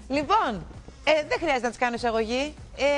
Λοιπόν, δεν χρειάζεται να της κάνω εισαγωγή.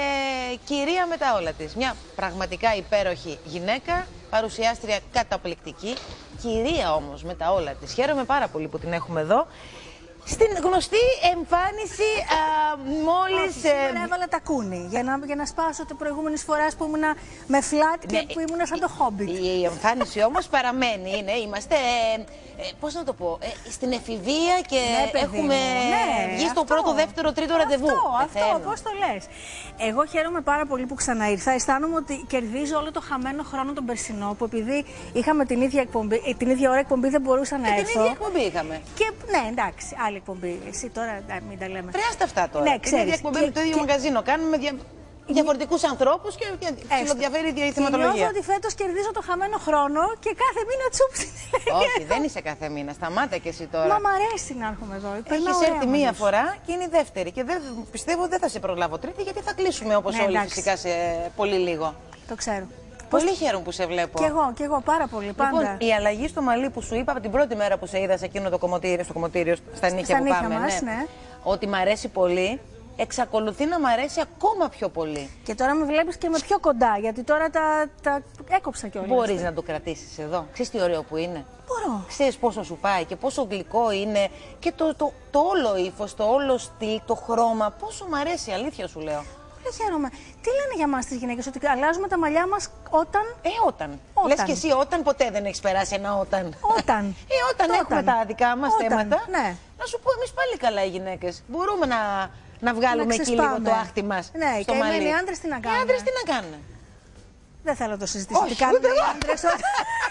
Κυρία με τα όλα της. Μια πραγματικά υπέροχη γυναίκα, παρουσιάστρια καταπληκτική. Κυρία όμως με τα όλα της. Χαίρομαι πάρα πολύ που την έχουμε εδώ. Στην γνωστή εμφάνιση μόλις... Σήμερα έβαλα τακούνι για να σπάσω το προηγούμενης φοράς που ήμουνα με φλατ και που ήμουνα σαν το Χόμπιτ. Η εμφάνιση όμως παραμένει. Είμαστε, πώς να το πω, στην εφηβεία και έχουμε βγει στο πρώτο, δεύτερο, τρίτο ραντεβού. Αυτό, πώς το λες. Εγώ χαίρομαι πάρα πολύ που ξαναήρθα. Αισθάνομαι ότι κερδίζω όλο το χαμένο χρόνο τον περσινό που επειδή είχαμε την ίδια ώρα εκπομπή δεν μπορούσα να έρθω. Την ίδια εκπομπή είχαμε. Και ναι, εντάξει, άλλη εκπομπή. Εσύ τώρα μην τα λέμε. Χρειάζεται αυτά τώρα. Ναι, την ίδια εκπομπή με το ίδιο μαγαζίνο. Κάνουμε διαφορετικούς ανθρώπους και ψιλοδιαφέρει η θεματολογία. Νιώθω ότι φέτος κερδίζω το χαμένο χρόνο και κάθε μήνα τσουπ. Όχι, δεν είσαι κάθε μήνα. Σταμάτα και εσύ τώρα. Μα μ' αρέσει να έρχομαι εδώ. Έχεις έρθει μία φορά και είναι η δεύτερη. Και πιστεύω δεν θα σε προλάβω τρίτη γιατί θα κλείσουμε όπως όλοι φυσικά σε πολύ λίγο. Το ξέρω. Πολύ χαίρομαι που σε βλέπω. Κι εγώ πάρα πολύ. Πάντα. Λοιπόν, η αλλαγή στο μαλλί που σου είπα από την πρώτη μέρα που σε είδα σε εκείνο το κομμωτήριο, στα νύχια που πάμε, ναι. ότι μ' αρέσει πολύ. Εξακολουθεί να μ' αρέσει ακόμα πιο πολύ. Και τώρα με βλέπεις και με πιο κοντά, γιατί τώρα τα έκοψα κιόλας. Μπορείς να το κρατήσεις εδώ. Ξέρεις τι ωραίο που είναι. Μπορώ. Ξέρεις πόσο σου πάει και πόσο γλυκό είναι και το όλο ύφος, το όλο στυλ, το χρώμα. Πόσο μ' αρέσει, αλήθεια σου λέω. Πολύ χαίρομαι. Τι λένε για μας τις γυναίκες, ότι αλλάζουμε τα μαλλιά μας όταν. Όταν. Λες και εσύ όταν ποτέ δεν έχεις περάσει ένα όταν. Όταν. Όταν έχουμε τα δικά μας θέματα. Ναι. Να σου πω, εμείς πάλι καλά οι γυναίκες. Μπορούμε να βγάλουμε εκεί λίγο το άχτι μας. Ναι, και εμένα οι άντρες τι να κάνουν. Οι άντρες τι να κάνουν. Δεν θέλω να το συζητήσω. Τι κάνουν οι άντρες όταν.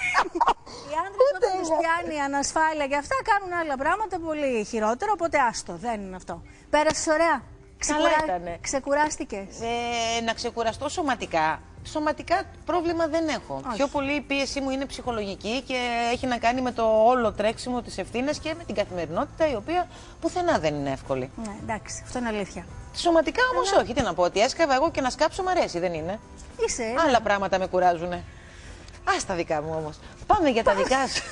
Οι άντρες όταν τους πιάνει η ανασφάλεια και αυτά κάνουν άλλα πράγματα πολύ χειρότερα. Οπότε άστο, δεν είναι αυτό. Πέρασες ωραία. Ξεκουράστηκες. Να ξεκουραστώ σωματικά. Σωματικά πρόβλημα δεν έχω. Πιο πολύ η πίεσή μου είναι ψυχολογική και έχει να κάνει με το όλο τρέξιμο της ευθύνης και με την καθημερινότητα η οποία πουθενά δεν είναι εύκολη. Ναι, εντάξει, αυτό είναι αλήθεια. Σωματικά όμως όχι, τι να πω, ότι έσκαβα εγώ και να σκάψω μ' αρέσει, δεν είναι. Είσαι. Άλλα πράγματα με κουράζουνε. Ας τα δικά μου όμως. Πάμε για τα δικά σου.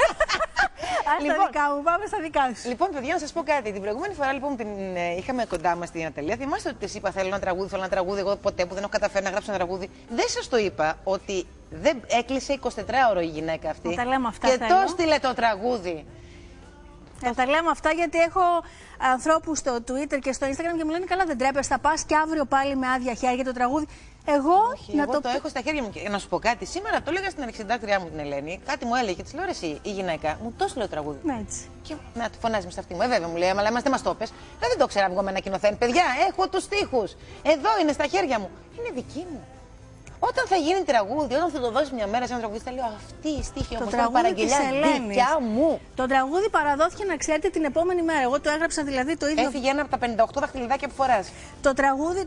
Λοιπόν, δικά μου, πάμε στα δικά σου. Λοιπόν, παιδιά, να σας πω κάτι. Την προηγούμενη φορά λοιπόν την είχαμε κοντά μας στην Ατελεία. Θυμάστε ότι της είπα: θέλω ένα τραγούδι. Εγώ ποτέ που δεν έχω καταφέρει να γράψω ένα τραγούδι. Δεν σας το είπα ότι δεν έκλεισε 24ωρο η γυναίκα αυτή. Τα λέμε αυτά. Και το στείλε το τραγούδι. Τα λέμε αυτά γιατί έχω ανθρώπους στο Twitter και στο Instagram και μου λένε: καλά, δεν τρέπεσαι, θα πας και αύριο πάλι με άδεια χέρια το τραγούδι. Εγώ το έχω στα χέρια μου και να σου πω κάτι. Σήμερα το έλεγα στην αρχισυντάκτριά μου την Ελένη. Κάτι μου έλεγε τη λέω: εσύ, η γυναίκα μου το έστειλε το τραγούδι. Ναι, έτσι. Και να του φωνάζει με στα αυτή μου. Βέβαια μου λέει: αλλά είμαστε μας το πες. Δεν το ξέρα εγώ με ένα κοινοθέν. Παιδιά, έχω τους στίχους. Εδώ είναι στα χέρια μου. Είναι δική μου. Όταν θα γίνει τραγούδι, όταν θα το δώσει μια μέρα σε ένα τραγούδι, θα λέω: αυτή η στίχη όμως είναι παραγγελιά δικιά μου. Το τραγούδι παραδόθηκε, να ξέρετε, την επόμενη μέρα. Εγώ το έγραψα δηλαδή το ίδιο. Έφυγε ένα από τα 58 δαχτυλιδάκια που φοράς. Το τραγούδι.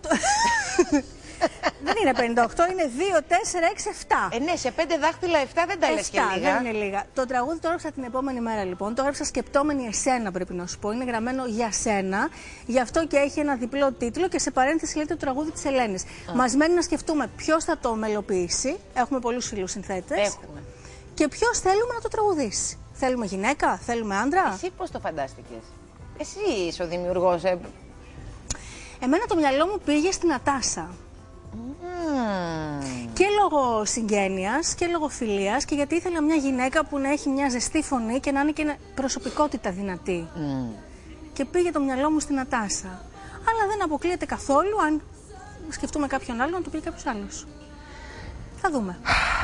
Δεν είναι 58, είναι 2, 4, 6, 7. Ναι, σε 5 δάχτυλα 7 δεν τα λες και λίγα. Δεν είναι λίγα. Το τραγούδι το έγραψα την επόμενη μέρα λοιπόν. Το έγραψα σκεπτόμενη εσένα, πρέπει να σου πω. Είναι γραμμένο για σένα. Γι' αυτό και έχει ένα διπλό τίτλο και σε παρένθεση λέγεται το τραγούδι της Ελένης. Μας μένει να σκεφτούμε ποιος θα το μελοποιήσει. Έχουμε πολλούς φίλους συνθέτες. Έχουμε. Και ποιος θέλουμε να το τραγουδήσει. Θέλουμε γυναίκα, θέλουμε άντρα. Εσύ πώς το φαντάστηκες? Εσύ είσαι ο δημιουργός. Εμένα το μυαλό μου πήγε στην Νατάσα. Και λόγω συγγένειας και λόγω φιλίας και γιατί ήθελα μια γυναίκα που να έχει μια ζεστή φωνή και να είναι και προσωπικότητα δυνατή. Και πήγε το μυαλό μου στην Νατάσα. Αλλά δεν αποκλείεται καθόλου αν σκεφτούμε κάποιον άλλο να το πει κάποιος άλλος. Θα δούμε.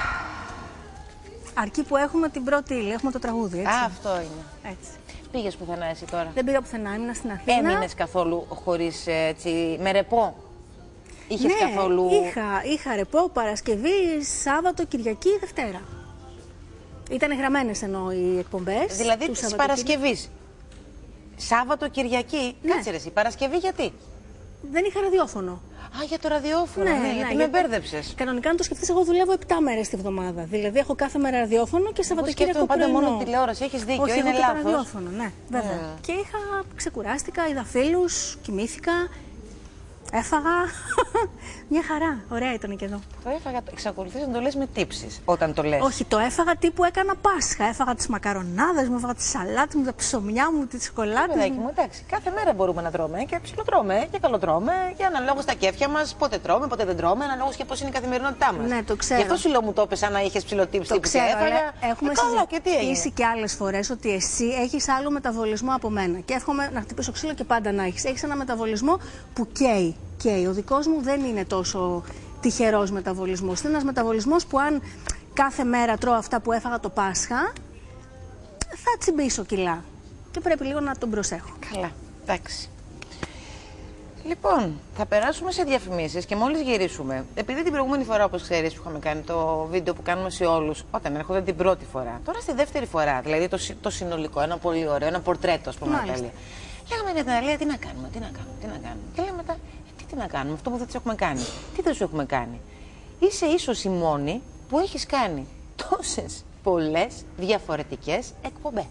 Αρκεί που έχουμε την πρώτη ύλη, έχουμε το τραγούδι, έτσι. Αυτό είναι. Έτσι. Πήγες πουθενά εσύ τώρα? Δεν πήγα πουθενά, ήμουν στην Αθήνα. Έμεινες καθόλου χωρίς έτσι, με ρεπό? Είχες καθόλου... είχα ρεπό Παρασκευή, Σάββατο, Κυριακή, Δευτέρα. Ήταν γραμμένες εννοώ οι εκπομπές. Δηλαδή της Παρασκευής. Σάββατο, Κυριακή. Ναι. Κάτσε ρε εσύ, Παρασκευή γιατί? Δεν είχα ραδιόφωνο. Α, για το ραδιόφωνο, ναι, γιατί με μπέρδεψες. Κανονικά, αν το σκεφτείς, εγώ δουλεύω 7 μέρες τη βδομάδα. Δηλαδή, έχω κάθε μέρα ραδιόφωνο και Σαββατοκύριακο πρωινό. Πάντα μόνο τηλεόραση, έχεις δίκιο, όχι, είναι λάθος. Ραδιόφωνο, ναι, βέβαια. Και ξεκουράστηκα, είδα φίλους, κοιμήθηκα. Έφαγα μια χαρά. Ωραία ήταν και εδώ. Το έφαγα, εξακολουθείς να το λες με τύψεις όταν το λες. Όχι, το έφαγα τύπου έκανα Πάσχα. Έφαγα τις μακαρονάδες μου, έφαγα τις σαλάτες μου, τα ψωμιά μου, τις σοκολάτες Παιδάκι μου. μου, εντάξει, κάθε μέρα μπορούμε να τρώμε και ψιλοτρώμε και καλοτρώμε και αναλόγως τα κέφια μας, πότε τρώμε, πότε δεν τρώμε, αναλόγως και πώς είναι η καθημερινότητά μας. Ναι, το ξέρω. Γι' αυτό σου λέω μου το έπεσε σαν να είχες ψιλοτύψει Το τύπου ξέρω, και έφαγα. έχουμε συζητήσει και άλλες φορές ότι εσύ έχεις άλλο μεταβολισμό από μένα. Και εύχομαι να χτυπήσω ξύλο και πάντα να έχεις. Έχεις ένα μεταβολισμό που καίει. Ο δικός μου δεν είναι τόσο τυχερός μεταβολισμός. Είναι ένας μεταβολισμός που αν κάθε μέρα τρώω αυτά που έφαγα το Πάσχα, θα τσιμπήσω κιλά. Και πρέπει λίγο να τον προσέχω. Καλά, εντάξει. Λοιπόν, θα περάσουμε σε διαφημίσεις και μόλις γυρίσουμε, επειδή την προηγούμενη φορά, όπως ξέρεις, που είχαμε κάνει το βίντεο που κάνουμε σε όλους, όταν έρχονται την πρώτη φορά, τώρα στη δεύτερη φορά, δηλαδή το συνολικό, ένα πολύ ωραίο, ένα πορτρέτο, ας πούμε, Ναταλία. Λέγαμε για την Ναταλία, τι να κάνουμε. Και λέμε μετά, τι να κάνουμε, αυτό που δεν της έχουμε κάνει. Τι δεν σου έχουμε κάνει. Είσαι ίσως η μόνη που έχεις κάνει τόσες πολλές διαφορετικές εκπομπές.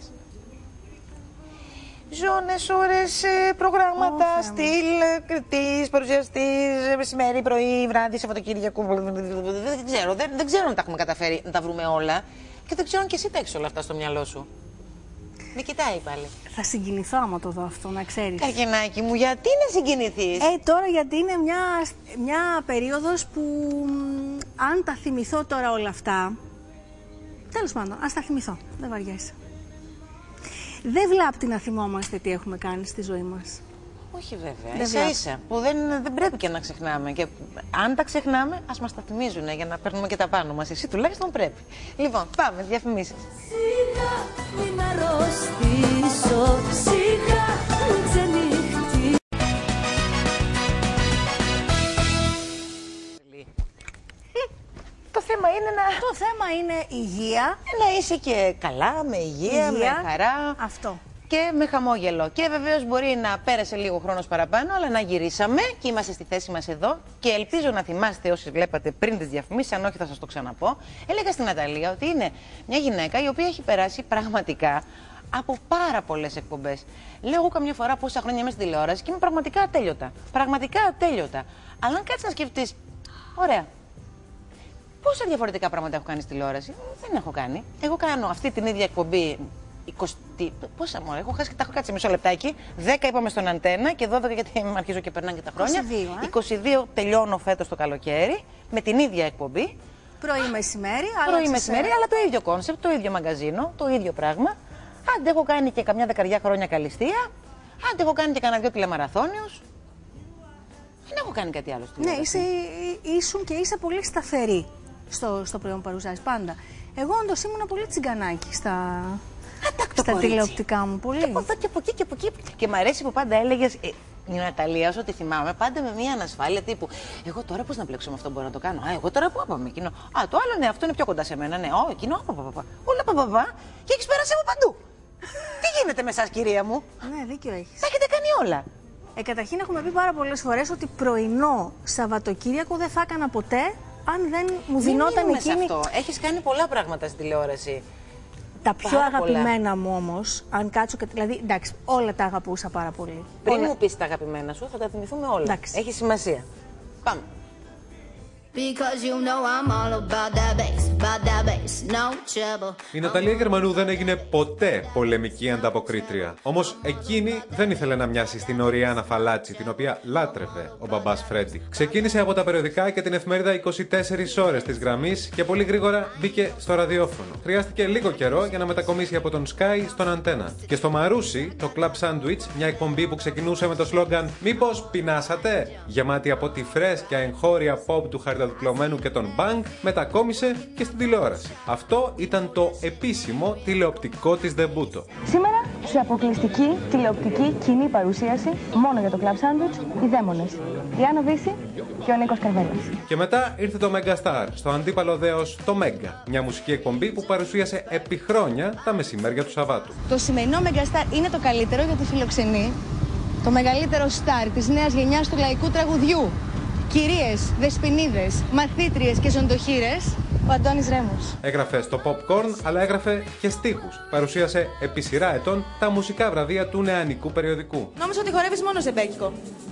Ζώνες, ώρες, προγράμματα, στυλ, κριτής, παρουσιαστής, μεσημέρι, πρωί, βράδυ, Σαββατοκύριακο. Δεν ξέρω αν τα έχουμε καταφέρει να τα βρούμε όλα. Και δεν ξέρω αν και εσύ τα έχεις όλα αυτά στο μυαλό σου. Με κοιτάει πάλι. Θα συγκινηθώ άμα το δω αυτό, να ξέρεις. Καρκινάκι μου, γιατί να συγκινηθείς? Τώρα γιατί είναι μια περίοδος που αν τα θυμηθώ τώρα όλα αυτά, τέλος πάντων, ας τα θυμηθώ, δεν βαριέσαι. Δεν βλάπτει να θυμόμαστε τι έχουμε κάνει στη ζωή μας. Όχι βέβαια, ίσα-ίσα, που δεν πρέπει και να ξεχνάμε. Και αν τα ξεχνάμε, ας μας τα θυμίζουν για να παίρνουμε και τα πάνω μας. Εσύ τουλάχιστον πρέπει. Λοιπόν, πάμε, διαφημίσεις. Σιγά μην αρρωστήσω, σιγά μην ξενυχτήσω. Το θέμα είναι Το θέμα είναι υγεία. να είσαι και καλά, με υγεία, με χαρά. Αυτό. Και με χαμόγελο. Και βεβαίως μπορεί να πέρασε λίγο χρόνος παραπάνω, αλλά να γυρίσαμε και είμαστε στη θέση μας εδώ. Και ελπίζω να θυμάστε όσοι βλέπατε πριν τις διαφημίσεις, αν όχι θα σας το ξαναπώ. Έλεγα στην Ναταλία ότι είναι μια γυναίκα η οποία έχει περάσει πραγματικά από πάρα πολλές εκπομπές. Λέω εγώ καμιά φορά πόσα χρόνια είμαι στην τηλεόραση και είμαι πραγματικά ατέλειωτα. Πραγματικά ατέλειωτα. Αλλά αν κάτσεις να σκεφτείς, ωραία. Πόσα διαφορετικά πράγματα έχω κάνει στη τηλεόραση? Δεν έχω κάνει. Εγώ κάνω αυτή την ίδια εκπομπή 20. Πόσα μωρέ, τα έχω κάτσει μισό λεπτάκι. 10 είπαμε στον Αντένα και 12 γιατί αρχίζω και περνάνε και τα χρόνια. 22 τελειώνω φέτος το καλοκαίρι με την ίδια εκπομπή. Πρωί-μεσημέρι. Πρωί-μεσημέρι, αλλά το ίδιο κόνσεπτ, το ίδιο μαγκαζίνο, το ίδιο πράγμα. Άντε έχω κάνει και καμιά δεκαριά χρόνια καλυστία. Άντε έχω κάνει και κανένα δυο τηλεμαραθώνιους. Δεν έχω κάνει κάτι άλλο στη Ναι, ήσουν και είσαι πολύ σταθερή στο προϊόν που παρουσιάζεις πάντα. Εγώ όντως ήμουν πολύ τσιγκανάκι στα τηλεοπτικά μου. Πολύ. Και από εδώ και από εκεί και από εκεί. Και μ' αρέσει που πάντα έλεγες, η Ναταλία, όσο τη θυμάμαι, πάντα με μια ανασφάλεια τύπου. Εγώ τώρα πώς να πλέξω με αυτό μπορώ να το κάνω? Εγώ τώρα πού πάμε εκείνο? Το άλλο ναι, αυτό είναι πιο κοντά σε μένα. Ναι, εκείνο, όλα παπαπα. Και έχεις πέρασει από παντού. Τι γίνεται με εσάς, κυρία μου? Ναι, δίκιο έχεις. Τα έχετε κάνει όλα. Καταρχήν έχουμε πει πάρα πολλές φορές ότι πρωινό Σαββατοκύριακο δεν θα έκανα ποτέ αν δεν μου δινόταν εκείνη. Σε αυτό. Έχεις κάνει πολλά πράγματα στην τηλεόραση. Τα πιο αγαπημένα μου όμως, αν κάτσω και. Δηλαδή, εντάξει, όλα τα αγαπούσα πάρα πολύ. Πριν μου πεις τα αγαπημένα σου, θα τα θυμηθούμε όλα. Εντάξει. Έχει σημασία. Πάμε. Because you know I'm all about that bass, no trouble. Η Ναταλία Γερμανού δεν έγινε ποτέ πολεμική ανταποκρίτρια. Όμως εκείνη δεν ήθελε να μοιάσει στην Οριάννα Φαλάτσι, την οποία λάτρευε ο μπαμπάς Φρέντι. Ξεκίνησε από τα περιοδικά και την εφημερίδα 24 ώρες της γραμμής και πολύ γρήγορα μπήκε στο ραδιόφωνο. Χρειάστηκε λίγο καιρό για να μετακομίσει από τον Sky στον Αντένα. Και στο Μαρούσι, το Club Sandwich, μια εκπομπή που ξεκινούσε με το σλόγγαν «Μήπως πεινάσατε?» Γεμάτη από τη φρέσκια εγχώρια pop του χαριταδιπλωμένου και τον Bank, μετακόμισε και στην τηλεόραση. Αυτό ήταν το επίσημο τηλεοπτικό της ντεμπούτο. Σήμερα, σε αποκλειστική τηλεοπτική κοινή παρουσίαση, μόνο για το Club Sandwich, οι Δαίμονες. Η Άννα Δύση και ο Νίκος Καρβέλας. Και μετά ήρθε το Mega Star, στο αντίπαλο δέος το Mega, μια μουσική εκπομπή που παρουσίασε επί χρόνια τα μεσημέρια του Σαββάτου. Το σημερινό Mega Star είναι το καλύτερο γιατί φιλοξενεί το μεγαλύτερο στάρ της νέας γενιάς του λαϊκού τραγουδιού. Κυρίες, δεσποινίδες, μαθήτριες και ζωντοχύρες, ο Αντώνης Ρέμος. Έγραφε στο Popcorn, αλλά έγραφε και στίχους. Παρουσίασε επί σειρά ετών τα μουσικά βραβεία του νεανικού περιοδικού. Νόμιζα ότι χορεύεις μόνο σε μπέκικο.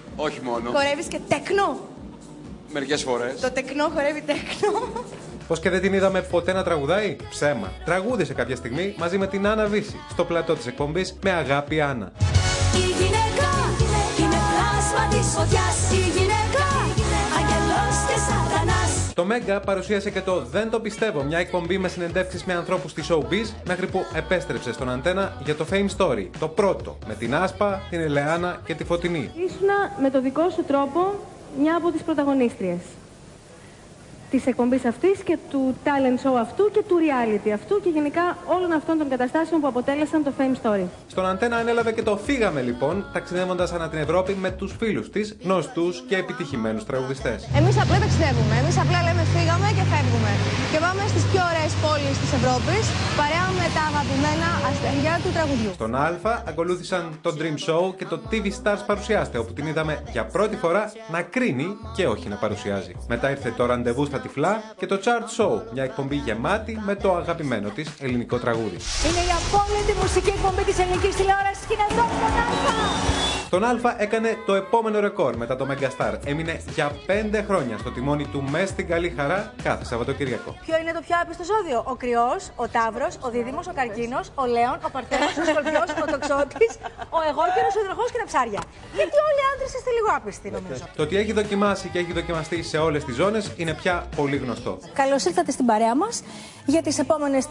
Όχι μόνο. Χορεύεις και τέκνο. Μερικές φορές. Το τεκνό χορεύει τέκνο. Πως και δεν την είδαμε ποτέ να τραγουδάει? Ψέμα. Τραγούδισε κάποια στιγμή μαζί με την Άννα Βύση στο πλατό της εκπομπής Με Αγάπη Άννα. Η γυναίκα είναι πλάσμα της φωτιάς. Η γυναίκα, αγγελός και σατανάς. Το Μέγκα παρουσίασε και το Δεν το πιστεύω, μια εκπομπή με συνεντεύξεις με ανθρώπους της showbiz, μέχρι που επέστρεψε στον Αντένα για το Fame Story, το πρώτο, με την Άσπα, την Ελεάνα και τη Φωτεινή. Ήσουνα με το δικό σου τρόπο μια από τις πρωταγωνίστριες της εκπομπής αυτής και του talent show αυτού και του reality αυτού και γενικά όλων αυτών των καταστάσεων που αποτέλεσαν το Fame Story. Στον Αντένα ανέλαβε και το Φύγαμε λοιπόν, ταξιδεύοντας ανά την Ευρώπη με τους φίλους της, γνωστούς και επιτυχημένους τραγουδιστές. Εμείς απλά ταξιδεύουμε. Εμείς απλά λέμε φύγαμε και φεύγουμε. Και πάμε στις πιο ωραίες πόλεις της Ευρώπης, παρέα με τα αγαπημένα αστέρια του τραγουδιού. Στον Α ακολούθησαν το Dream Show και το TV Stars Παρουσιάστε, όπου την είδαμε για πρώτη φορά να κρίνει και όχι να παρουσιάζει. Μετά ήρθε το Ραντεβού στα Τυφλά και το Chart Show, μια εκπομπή γεμάτη με το αγαπημένο της ελληνικό τραγούδι. Είναι η απόλυτη μουσική εκπομπή της ελληνικής τηλεόρασης και είναι εδώ στον Α! Στον Α έκανε το επόμενο ρεκόρ μετά το Megastar. Έμεινε για 5 χρόνια στο τιμόνι του μες στην καλή χαρά κάθε Σαββατοκύριακο. Ποιο είναι το πιο άπιστο ζώδιο? Ο Κρυός, ο Ταύρος, ο Δίδυμος, ο Καρκίνος, ο Λέων, ο Παρθένος, ο Σκορπιός, ο Τοξότης, ο Αιγόκερος, ο Υδροχόος και τα ψάρια. Γιατί όλοι οι άντρες είστε λίγο άπιστοι, νομίζω. Το ότι έχει δοκιμάσει και έχει δοκιμαστεί σε όλες τις ζώνες είναι πια πολύ γνωστό. Καλώς ήρθατε στην παρέα μας για τις επόμενες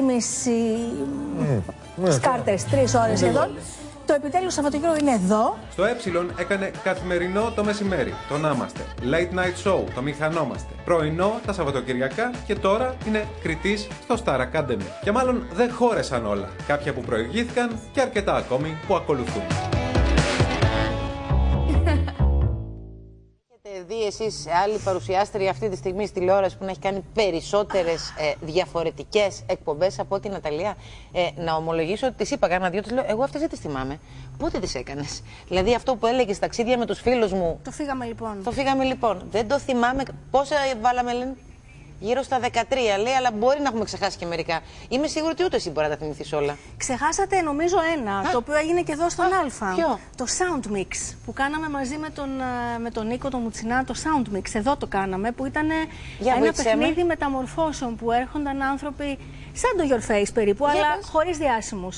3,5 σκάρτες, 3 ώρες σχεδόν. Το επιτέλους Σαββατοκύριακο είναι εδώ. Στο Ε έκανε καθημερινό το μεσημέρι, το να είμαστε. Late night show, το μηχανόμαστε. Πρωινό τα Σαββατοκυριακά και τώρα είναι κριτής στο Star Academy. Και μάλλον δεν χώρεσαν όλα. Κάποια που προηγήθηκαν και αρκετά ακόμη που ακολουθούν. Έχετε δει εσείς άλλη παρουσιάστρια αυτή τη στιγμή στη τηλεόραση που να έχει κάνει περισσότερες διαφορετικές εκπομπές από την Ναταλία? Να ομολογήσω ότι τις είπα κάνα δυο, τις λέω, εγώ αυτές δεν τις θυμάμαι. Πότε τις έκανες? Δηλαδή αυτό που έλεγες ταξίδια με τους φίλους μου. Το φύγαμε λοιπόν. Το φύγαμε λοιπόν. Δεν το θυμάμαι. Πόσα βάλαμε, λένε? Γύρω στα 13 λέει, αλλά μπορεί να έχουμε ξεχάσει και μερικά. Είμαι σίγουρη ότι ούτε εσύ μπορεί να τα θυμηθείς όλα. Ξεχάσατε νομίζω ένα, το οποίο έγινε και εδώ στον Α. Ποιο? Το Sound Mix που κάναμε μαζί με τον Νίκο τον Μουτσινά, το Sound Mix. Εδώ το κάναμε, που ήταν ένα παιχνίδι μεταμορφώσεων που έρχονταν άνθρωποι σαν το Your Face περίπου, αλλά χωρίς διάσημους.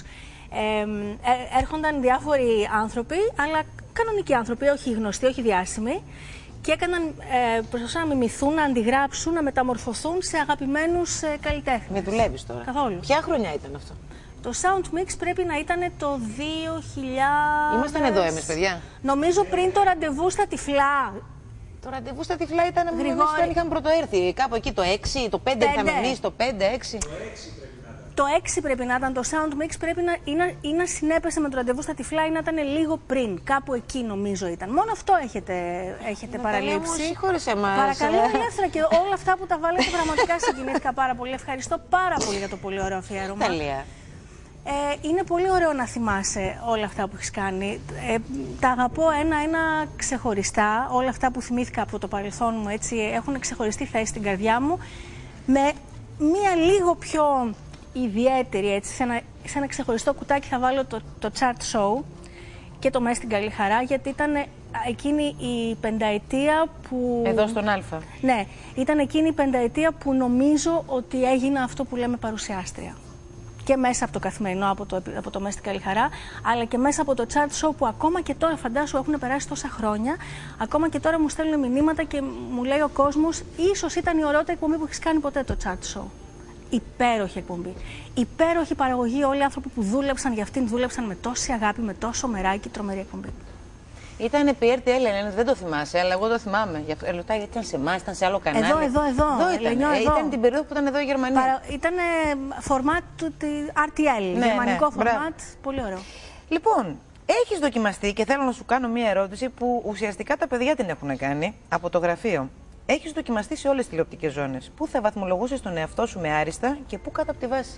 Έρχονταν διάφοροι άνθρωποι, αλλά κανονικοί άνθρωποι, όχι γνωστοί, όχι διάσημοι. Και έκαναν, προσπαθούσαν να μιμηθούν, να αντιγράψουν, να μεταμορφωθούν σε αγαπημένους καλλιτέχνες. Με δουλεύεις τώρα? Καθόλου. Ποια χρονιά ήταν αυτό? Το Sound Mix πρέπει να ήταν το 2000... Ήμασταν εδώ εμείς, παιδιά. Νομίζω πριν το Ραντεβού στα Τυφλά. Το Ραντεβού στα Τυφλά ήταν Γρηγόρη. όταν είχαμε πρωτοέρθει. Κάπου εκεί το 6, το 5 είχαμε εμείς, το 5, 6. Το 6 πρέπει να ήταν, το Sound Mix πρέπει να συνέπεσε με το Ραντεβού στα Τυφλά ή να ήταν λίγο πριν. Κάπου εκεί νομίζω ήταν. Μόνο αυτό έχετε παραλείψει. Μου συγχώρεσαι εμάς. Παρακαλώ, ελεύθερα, και όλα αυτά που τα βάλετε πραγματικά συγκινήθηκα πάρα πολύ. Ευχαριστώ πάρα πολύ για το πολύ ωραίο αφιέρωμα. Τέλεια. Είναι πολύ ωραίο να θυμάσαι όλα αυτά που έχεις κάνει. Τα αγαπώ ένα-ένα ξεχωριστά. Όλα αυτά που θυμήθηκα από το παρελθόν μου έτσι, έχουν ξεχωριστή θέση στην καρδιά μου. Με μία λίγο πιο ιδιαίτερη, έτσι, σε ένα ξεχωριστό κουτάκι θα βάλω το Chart Show και το Μέσα στην Καλή Χαρά, γιατί ήταν εκείνη η πενταετία που... Εδώ στον Α. Ναι, ήταν εκείνη η πενταετία που νομίζω ότι έγινα αυτό που λέμε παρουσιάστρια. Και μέσα από το καθημερινό, από το Μέσα στην Καλή Χαρά, αλλά και μέσα από το Chart Show που ακόμα και τώρα, φαντάσου, έχουν περάσει τόσα χρόνια, ακόμα και τώρα μου στέλνουν μηνύματα και μου λέει ο κόσμος, ίσως ήταν η ωραιότερη εκπομπή που έχεις κάνει ποτέ, το Chart Show. Υπέροχη εκπομπή. Υπέροχη παραγωγή. Όλοι οι άνθρωποι που δούλεψαν για αυτήν δούλεψαν με τόση αγάπη, με τόσο μεράκι, τρομερή εκπομπή. Ήταν επί RTL, δεν το θυμάσαι, αλλά εγώ το θυμάμαι. Ρωτάει γιατί ήταν σε εμάς, ήταν σε άλλο κανάλι. Εδώ. Ήταν την περίοδο που ήταν εδώ η Γερμανία. Ήταν φορμάτ του RTL, γερμανικό φορμάτ. Πολύ ωραίο. Λοιπόν, έχεις δοκιμαστεί και θέλω να σου κάνω μία ερώτηση που ουσιαστικά τα παιδιά την έχουν κάνει από το γραφείο. Έχεις δοκιμαστεί σε όλες τις τηλεοπτικές ζώνες. Πού θα βαθμολογούσες τον εαυτό σου με άριστα και πού κάτω από τη βάση?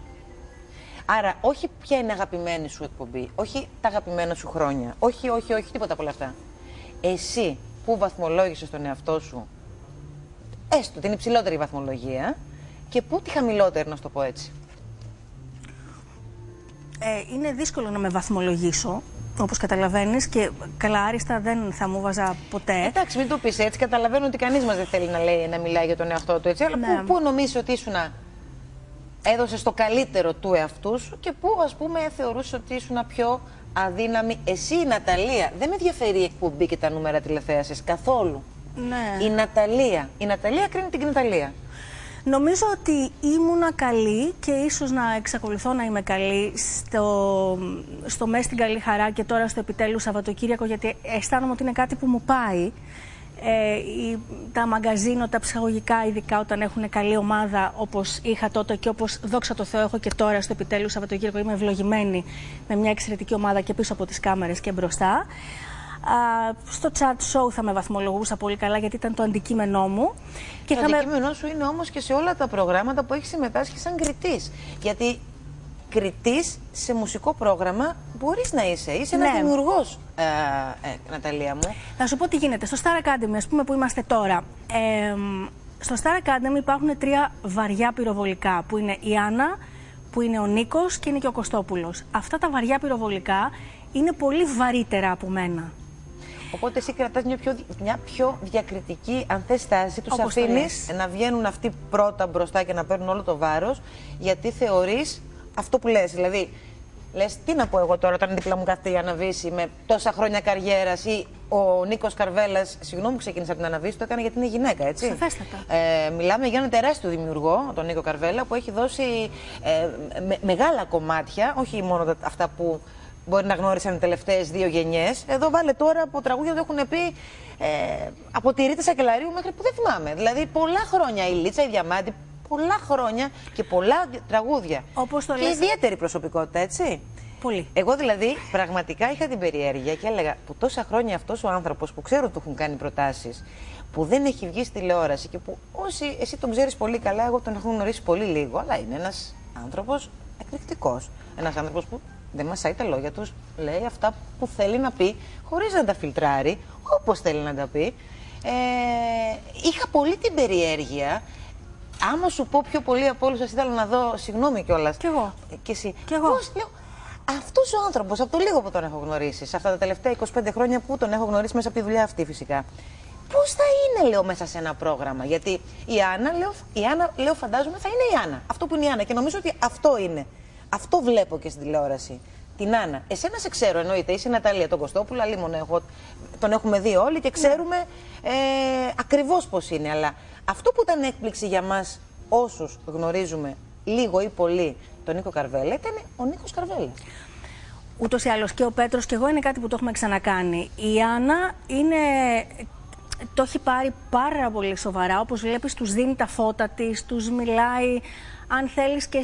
Άρα, όχι ποια είναι αγαπημένη σου εκπομπή, όχι τα αγαπημένα σου χρόνια, όχι, τίποτα από όλα αυτά. Εσύ, πού βαθμολόγησες τον εαυτό σου, έστω την υψηλότερη βαθμολογία, και πού τη χαμηλότερη, να σου το πω έτσι? Είναι δύσκολο να με βαθμολογήσω. όπως καταλαβαίνεις, και καλά άριστα δεν θα μου βάζα ποτέ. Εντάξει, μην το πεις έτσι. Καταλαβαίνω ότι κανείς μας δεν θέλει να μιλάει για τον εαυτό του έτσι. Αλλά Ναι. πού νομίζεις ότι έδωσες το καλύτερο του εαυτού σου και πού, ας πούμε, θεωρούσες ότι ήσουν πιο αδύναμη? Εσύ, η Ναταλία, δεν με ενδιαφέρει η εκπομπή και τα νούμερα τηλεθέασης καθόλου. Ναι. Η Ναταλία κρίνει την Ναταλία. Νομίζω ότι ήμουνα καλή και ίσως να εξακολουθώ να είμαι καλή στο Μες στην Καλή Χαρά και τώρα στο επιτέλους Σαββατοκύριακο, γιατί αισθάνομαι ότι είναι κάτι που μου πάει. Τα μαγκαζίνο, τα ψυχαγωγικά, ειδικά όταν έχουν καλή ομάδα όπως είχα τότε και όπως δόξα τω Θεώ έχω και τώρα στο επιτέλους Σαββατοκύριακο, είμαι ευλογημένη με μια εξαιρετική ομάδα και πίσω από τις κάμερες και μπροστά. Στο chat show θα με βαθμολογούσα πολύ καλά, γιατί ήταν το αντικείμενό μου. Και το αντικείμενό σου είναι όμως και σε όλα τα προγράμματα που έχει συμμετάσχει σαν κριτής. Γιατί κριτής σε μουσικό πρόγραμμα μπορείς να είσαι. Είσαι ένας δημιουργός, Ναταλία μου. Θα σου πω τι γίνεται. Στο Star Academy, ας πούμε, που είμαστε τώρα, στο Star Academy υπάρχουν 3 βαριά πυροβολικά, που είναι η Άννα, που είναι ο Νίκος και είναι και ο Κωστόπουλος. Αυτά τα βαριά πυροβολικά είναι πολύ βαρύτερα από μένα. Οπότε εσύ κρατάς μια πιο διακριτική, αν θες, στάση. Τους αφήνεις να βγαίνουν αυτοί πρώτα μπροστά και να παίρνουν όλο το βάρος, γιατί θεωρείς αυτό που λες. Δηλαδή, λες, τι να πω εγώ τώρα όταν δίπλα μου κάθεται η Αναβίση με τόσα χρόνια καριέρας, ή ο Νίκος Καρβέλας, συγγνώμη που ξεκίνησα από την Αναβίση, το έκανε γιατί είναι γυναίκα, έτσι. Σαφέστατα. Μιλάμε για ένα τεράστιο δημιουργό, τον Νίκο Καρβέλα, που έχει δώσει μεγάλα κομμάτια, όχι μόνο αυτά που μπορεί να γνώρισαν οι τελευταίες 2 γενιές. Εδώ βάλε τώρα από τραγούδια που έχουν πει από τη Ρίτα Σακελαρίου μέχρι που δεν θυμάμαι. Δηλαδή πολλά χρόνια η Λίτσα, η Διαμάντη, πολλά χρόνια και πολλά τραγούδια. Όπως το και λες... ιδιαίτερη προσωπικότητα, έτσι. Πολύ. Εγώ δηλαδή πραγματικά είχα την περιέργεια και έλεγα που τόσα χρόνια αυτός ο άνθρωπος που ξέρω ότι του έχουν κάνει προτάσεις, που δεν έχει βγει στη τηλεόραση και που εσύ τον ξέρεις πολύ καλά, εγώ τον έχω γνωρίσει πολύ λίγο, αλλά είναι ένας άνθρωπος εκρηκτικός. Ένας άνθρωπος που δεν μασάει τα λόγια τους, λέει αυτά που θέλει να πει, χωρίς να τα φιλτράρει, όπως θέλει να τα πει. Είχα πολύ την περιέργεια. Άμα σου πω πιο πολύ από όλους σας ήθελα να δω, συγγνώμη κιόλας. Κι εγώ. Και εσύ. Κι εγώ. Πώς, λέω, αυτός ο άνθρωπος, από το λίγο που τον έχω γνωρίσει, σε αυτά τα τελευταία 25 χρόνια που τον έχω γνωρίσει μέσα από τη δουλειά αυτή φυσικά, πώς θα είναι, λέω, μέσα σε ένα πρόγραμμα? Γιατί η Άννα, λέω, φαντάζομαι θα είναι η Άννα. Αυτό που είναι η Άννα. Και νομίζω ότι αυτό είναι. Αυτό βλέπω και στην τηλεόραση. Την Άννα. Εσένα σε ξέρω, εννοείται. Είσαι η Ναταλία, τον Κωστόπουλο, αλλήμον τον έχουμε δει όλοι και ξέρουμε ακριβώς πώς είναι. Αλλά αυτό που ήταν έκπληξη για μας όσους γνωρίζουμε λίγο ή πολύ τον Νίκο Καρβέλα ήταν ο Νίκος Καρβέλα. Ούτως ή άλλως και ο Πέτρος και εγώ είναι κάτι που το έχουμε ξανακάνει. Η Άννα το έχει πάρει πάρα πολύ σοβαρά. Όπως βλέπεις, τους δίνει τα φώτα της, τους μιλάει, αν θέλεις, και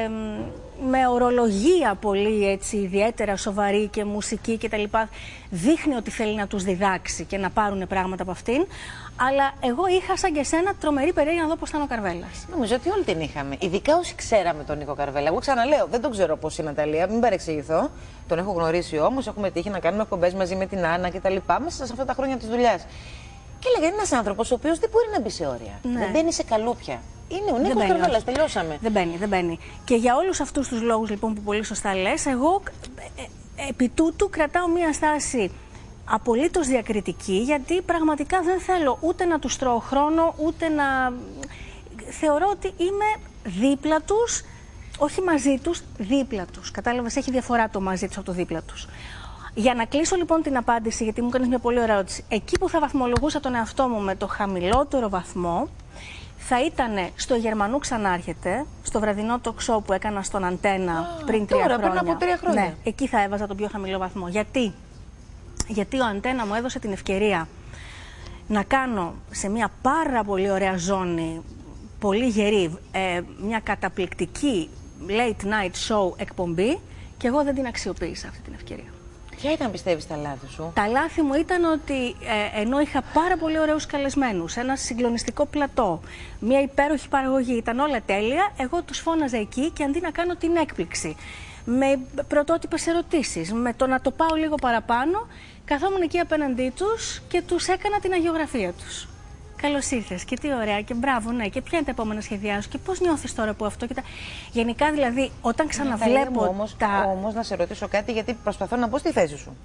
με ορολογία πολύ έτσι, ιδιαίτερα σοβαρή και μουσική κτλ. Δείχνει ότι θέλει να τους διδάξει και να πάρουν πράγματα από αυτήν. Αλλά εγώ είχα, σαν και εσένα, τρομερή περιέργεια να δω πώς ήταν ο Καρβέλας. Νομίζω ότι όλοι την είχαμε. Ειδικά όσοι ξέραμε τον Νίκο Καρβέλα. Εγώ ξαναλέω, δεν τον ξέρω πώς είναι η Ναταλία, μην παρεξηγηθώ. Τον έχω γνωρίσει όμως, έχουμε τύχει να κάνουμε εκπομπές μαζί με την Άννα κτλ. Μέσα σε αυτά τα χρόνια της δουλειάς. Και έλεγα, είναι ένας άνθρωπος ο οποίος δεν μπορεί να μπει σε όρια. Ναι. Δεν μπαίνει σε καλούπια. Είναι ο Νίκος Καρβέλας, τελειώσαμε. Δεν μπαίνει. Και για όλους αυτούς τους λόγους, λοιπόν, που πολύ σωστά λες, εγώ επί τούτου κρατάω μία στάση απολύτως διακριτική, γιατί πραγματικά δεν θέλω ούτε να τους τρώω χρόνο, ούτε να... Θεωρώ ότι είμαι δίπλα τους, όχι μαζί τους, δίπλα τους. Κατάλαβες, έχει διαφορά το μαζί τους από το δίπλα τους. Για να κλείσω λοιπόν την απάντηση, γιατί μου κάνεις μια πολύ ωραία ερώτηση, εκεί που θα βαθμολογούσα τον εαυτό μου με το χαμηλότερο βαθμό, θα ήταν στο Γερμανού Ξανάρχεται, στο βραδινό talk show που έκανα στον Αντένα πριν 3 χρόνια. Πριν από 3 χρόνια. Ναι, εκεί θα έβαζα τον πιο χαμηλό βαθμό. Γιατί ο Αντένα μου έδωσε την ευκαιρία να κάνω σε μια πάρα πολύ ωραία ζώνη, πολύ γερή, μια καταπληκτική late night show εκπομπή, και εγώ δεν την αξιοποίησα αυτή την ευκαιρία. Ποια ήταν, πιστεύεις, τα λάθη σου? Τα λάθη μου ήταν ότι ενώ είχα πάρα πολύ ωραίους καλεσμένους, ένα συγκλονιστικό πλατό, μια υπέροχη παραγωγή, ήταν όλα τέλεια, εγώ τους φώναζα εκεί και αντί να κάνω την έκπληξη, με πρωτότυπες ερωτήσεις, με το να το πάω λίγο παραπάνω, καθόμουν εκεί απέναντί τους και τους έκανα την αγιογραφία τους. Καλώς ήρθες και τι ωραία και μπράβο, ναι. Και ποια είναι τα επόμενα σχέδιά σου και πώς νιώθεις τώρα που αυτό και τα... Γενικά δηλαδή, όταν ξαναβλέπω όμως να σε ρωτήσω κάτι, γιατί προσπαθώ να μπω στη θέση σου.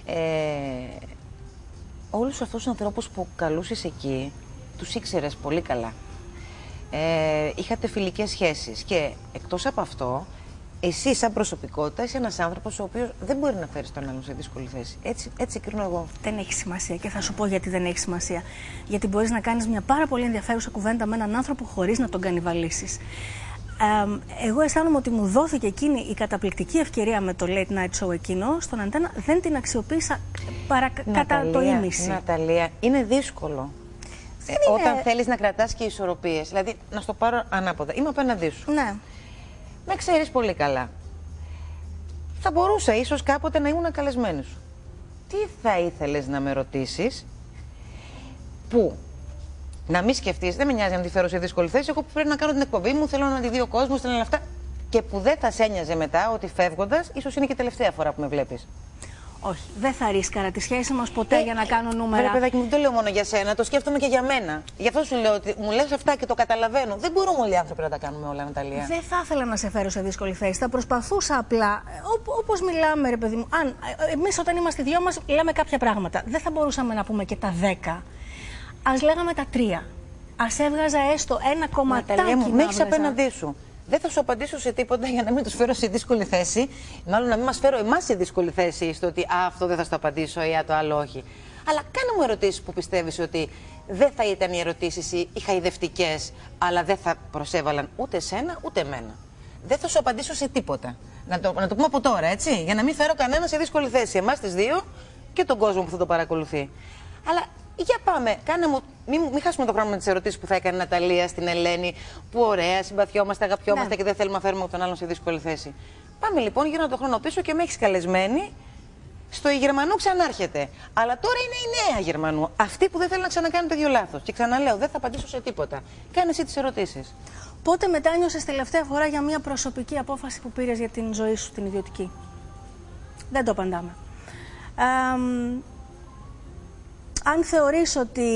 Όλους αυτούς τους ανθρώπους που καλούσες εκεί, τους ήξερες πολύ καλά. Είχατε φιλικές σχέσεις και εκτός από αυτό, εσύ σαν προσωπικότητα είσαι ένας άνθρωπος ο οποίος δεν μπορεί να φέρει τον άλλον σε δύσκολη θέση. Έτσι κρίνω εγώ. Δεν έχει σημασία και θα σου πω γιατί δεν έχει σημασία. Γιατί μπορείς να κάνεις μια πάρα πολύ ενδιαφέρουσα κουβέντα με έναν άνθρωπο χωρίς να τον κανιβαλίσεις. Εγώ αισθάνομαι ότι μου δόθηκε εκείνη η καταπληκτική ευκαιρία με το Late Night Show εκείνο στον Αντένα, δεν την αξιοποίησα κατά το ίμιση. Ναταλία, είναι δύσκολο. Όταν θέλεις να κρατάς και ισορροπίες. Δηλαδή, να στο πάρω ανάποδα. Είμαι απέναντί σου. Ναι. Με ξέρεις πολύ καλά. Θα μπορούσα ίσως κάποτε να ήμουν καλεσμένη σου. Τι θα ήθελες να με ρωτήσεις που να μην σκεφτείς, δεν με νοιάζει να τη φέρω σε δύσκολη θέση, εγώ που πρέπει να κάνω την εκπομπή μου, θέλω να τη δει ο κόσμος, θέλω να αυτά, και που δεν θα σε ένοιαζε μετά ότι φεύγοντας, ίσως είναι και η τελευταία φορά που με βλέπεις. Όχι, δεν θα ρίσκαρα τη σχέση μας ποτέ για να κάνω νούμερα. Βέβαια, παιδάκι μου, δεν το λέω μόνο για σένα, το σκέφτομαι και για μένα. Γι' αυτό σου λέω ότι μου λες αυτά και το καταλαβαίνω. Δεν μπορούμε όλοι οι άνθρωποι να τα κάνουμε όλα, Ναταλία. Δεν θα ήθελα να σε φέρω σε δύσκολη θέση. Θα προσπαθούσα απλά, όπως μιλάμε, ρε παιδί μου. Εμείς όταν είμαστε δυο μας, λέμε κάποια πράγματα. Δεν θα μπορούσαμε να πούμε και τα 10. Ας λέγαμε τα 3. Ας έβγαζα έστω ένα κομματάκι. Ναταλία μου, με έχεις απέναντί σου. Δεν θα σου απαντήσω σε τίποτα για να μην τους φέρω σε δύσκολη θέση. Μάλλον να μην μας φέρω εμάς σε δύσκολη θέση στο ότι αυτό δεν θα στο απαντήσω ή το άλλο όχι. Αλλά κάνε μου ερωτήσεις που πιστεύεις ότι δεν θα ήταν οι ερωτήσεις οι χαϊδευτικές, αλλά δεν θα προσέβαλαν ούτε εσένα ούτε εμένα. Δεν θα σου απαντήσω σε τίποτα. Να το πούμε από τώρα, έτσι, για να μην φέρω κανένα σε δύσκολη θέση. Εμάς τις δύο και τον κόσμο που θα το παρακολουθεί. Αλλά για πάμε, κάνε μου, μην χάσουμε το χρόνο με τις ερωτήσεις που θα έκανε η Ναταλία στην Ελένη, που ωραία, συμπαθιόμαστε, αγαπιόμαστε και δεν θέλουμε να φέρουμε τον άλλον σε δύσκολη θέση. Πάμε λοιπόν, γύρω το χρόνο πίσω και με έχεις καλεσμένη στο η Γερμανού ξανάρχεται. Αλλά τώρα είναι η νέα Γερμανού, αυτή που δεν θέλει να ξανακάνει το ίδιο λάθος. Και ξαναλέω, δεν θα απαντήσω σε τίποτα. Κάνε εσύ τις ερωτήσεις. Πότε μετάνιωσες τελευταία φορά για μια προσωπική απόφαση που πήρες για την ζωή σου, την ιδιωτική? Δεν το απαντάμε. Αν θεωρείς ότι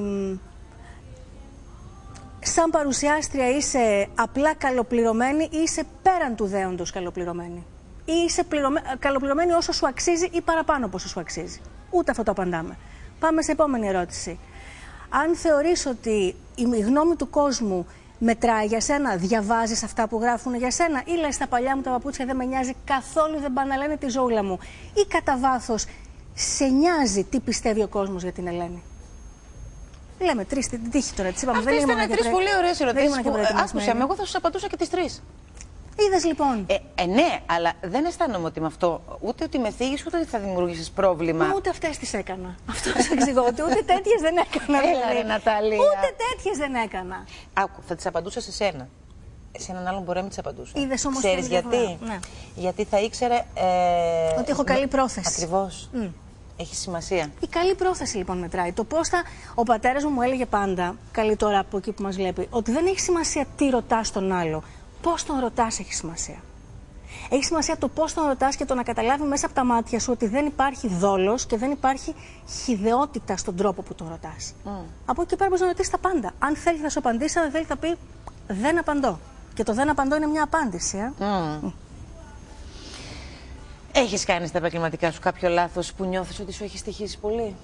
σαν παρουσιάστρια είσαι απλά καλοπληρωμένη ή είσαι πέραν του δέοντος καλοπληρωμένη, ή είσαι καλοπληρωμένη όσο σου αξίζει ή παραπάνω από όσο σου αξίζει. Ούτε αυτό το απαντάμε. Πάμε σε επόμενη ερώτηση. Αν θεωρείς ότι η γνώμη του κόσμου μετράει για σένα, διαβάζεις αυτά που γράφουν για σένα, ή λες τα παλιά μου τα παπούτσια δεν με νοιάζει καθόλου, δεν πάνε να λένε τη ζώουλα μου, ή κατά βάθος σε νοιάζει τι πιστεύει ο κόσμος για την Ελένη? Λέμε τρεις, την τύχη τώρα. Αυτές ήταν τρεις πολύ ωραίες ερωτήσεις που άκουσα. Εγώ θα σου απαντούσα και τις τρεις. Είδες λοιπόν. Ναι, αλλά δεν αισθάνομαι ότι με αυτό ούτε ότι με θίγεις ούτε ότι θα δημιουργήσεις πρόβλημα. Μα ούτε αυτές τις έκανα. Αυτό σας εξηγώ. Ούτε τέτοιες δεν έκανα. Έλα, ρε, Ναταλία. Ούτε τέτοιες δεν έκανα. Άκου, θα τις απαντούσα σε σένα. Σε έναν άλλον μπορεί να μην τις απαντούσα. Είδες όμως. Ξέρεις γιατί? Ναι. Γιατί θα ήξερε. Ότι έχω καλή πρόθεση. Ακριβώς. Έχει σημασία. Η καλή πρόθεση λοιπόν μετράει. Το πώς θα. Ο πατέρας μου έλεγε πάντα, καλή τώρα από εκεί που μας βλέπει, ότι δεν έχει σημασία τι ρωτάς τον άλλο. Πώς τον ρωτάς έχει σημασία. Έχει σημασία το πώς τον ρωτάς και το να καταλάβει μέσα από τα μάτια σου ότι δεν υπάρχει δόλος και δεν υπάρχει χυδαιότητα στον τρόπο που τον ρωτάς. Από εκεί πέρα μπορείς να ρωτήσεις τα πάντα. Αν θέλει θα σου απαντήσει, αν δεν θέλει θα πει δεν απαντώ. Και το δεν απαντώ είναι μια απάντηση. Έχεις κάνει στα επαγγελματικά σου κάποιο λάθος που νιώθεις ότι σου έχει στοιχήσει πολύ?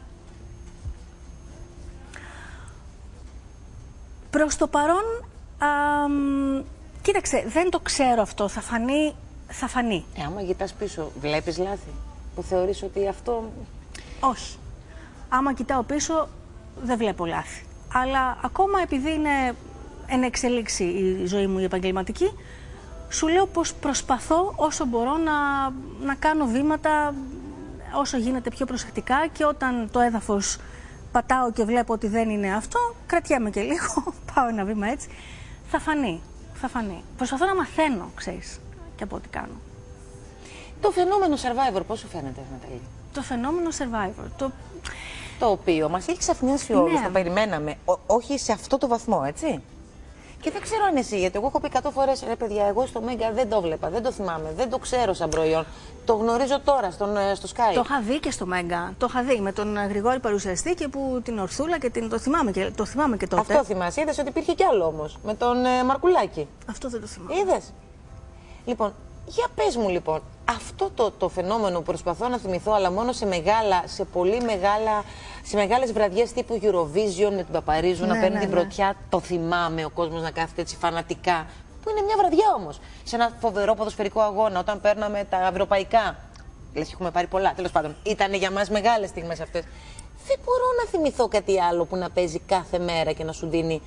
Προς το παρόν, κοίταξε, δεν το ξέρω αυτό. Θα φανεί. Θα φανεί. Άμα κοιτάς πίσω, βλέπεις λάθη που θεωρείς ότι αυτό... Όχι. Άμα κοιτάω πίσω, δεν βλέπω λάθη. Αλλά ακόμα επειδή είναι εν εξελίξη η ζωή μου η επαγγελματική, σου λέω πως προσπαθώ όσο μπορώ να κάνω βήματα όσο γίνεται πιο προσεκτικά και όταν το έδαφος πατάω και βλέπω ότι δεν είναι αυτό, κρατιέμαι και λίγο, πάω ένα βήμα έτσι. Θα φανεί, θα φανεί. Προσπαθώ να μαθαίνω, ξέρεις, και από ό,τι κάνω. Το φαινόμενο Survivor πώς σου φαίνεται, Ναταλή? Το φαινόμενο Survivor, το οποίο μας έχει ξαφνιάσει όλους, το περιμέναμε, όχι σε αυτό το βαθμό, έτσι. Και δεν ξέρω αν εσύ, γιατί εγώ έχω πει 100 φορές, ρε παιδιά, εγώ στο Μέγκα δεν το βλέπα, δεν το θυμάμαι, δεν το ξέρω σαν προϊόν. Το γνωρίζω τώρα στο Sky. Το είχα δει και στο Μέγκα. Το είχα δει με τον Γρηγόρη παρουσιαστή και που την Ορθούλα και το θυμάμαι και τότε. Αυτό θυμάσαι. Είδες ότι υπήρχε κι άλλο όμως, με τον Μαρκουλάκη. Αυτό δεν το θυμάμαι. Είδες. Λοιπόν, για πες μου λοιπόν, αυτό το φαινόμενο που προσπαθώ να θυμηθώ, αλλά μόνο σε μεγάλες βραδιές τύπου Eurovision με την Παπαρίζου, να παίρνει την πρωτιά, το θυμάμαι ο κόσμος να κάθεται έτσι φανατικά. Που είναι μια βραδιά όμως. Σε ένα φοβερό ποδοσφαιρικό αγώνα, όταν παίρναμε τα ευρωπαϊκά. Λες, έχουμε πάρει πολλά. Τέλος πάντων, ήταν για μας μεγάλες στιγμές αυτές. Δεν μπορώ να θυμηθώ κάτι άλλο που να παίζει κάθε μέρα και να σου δίνει,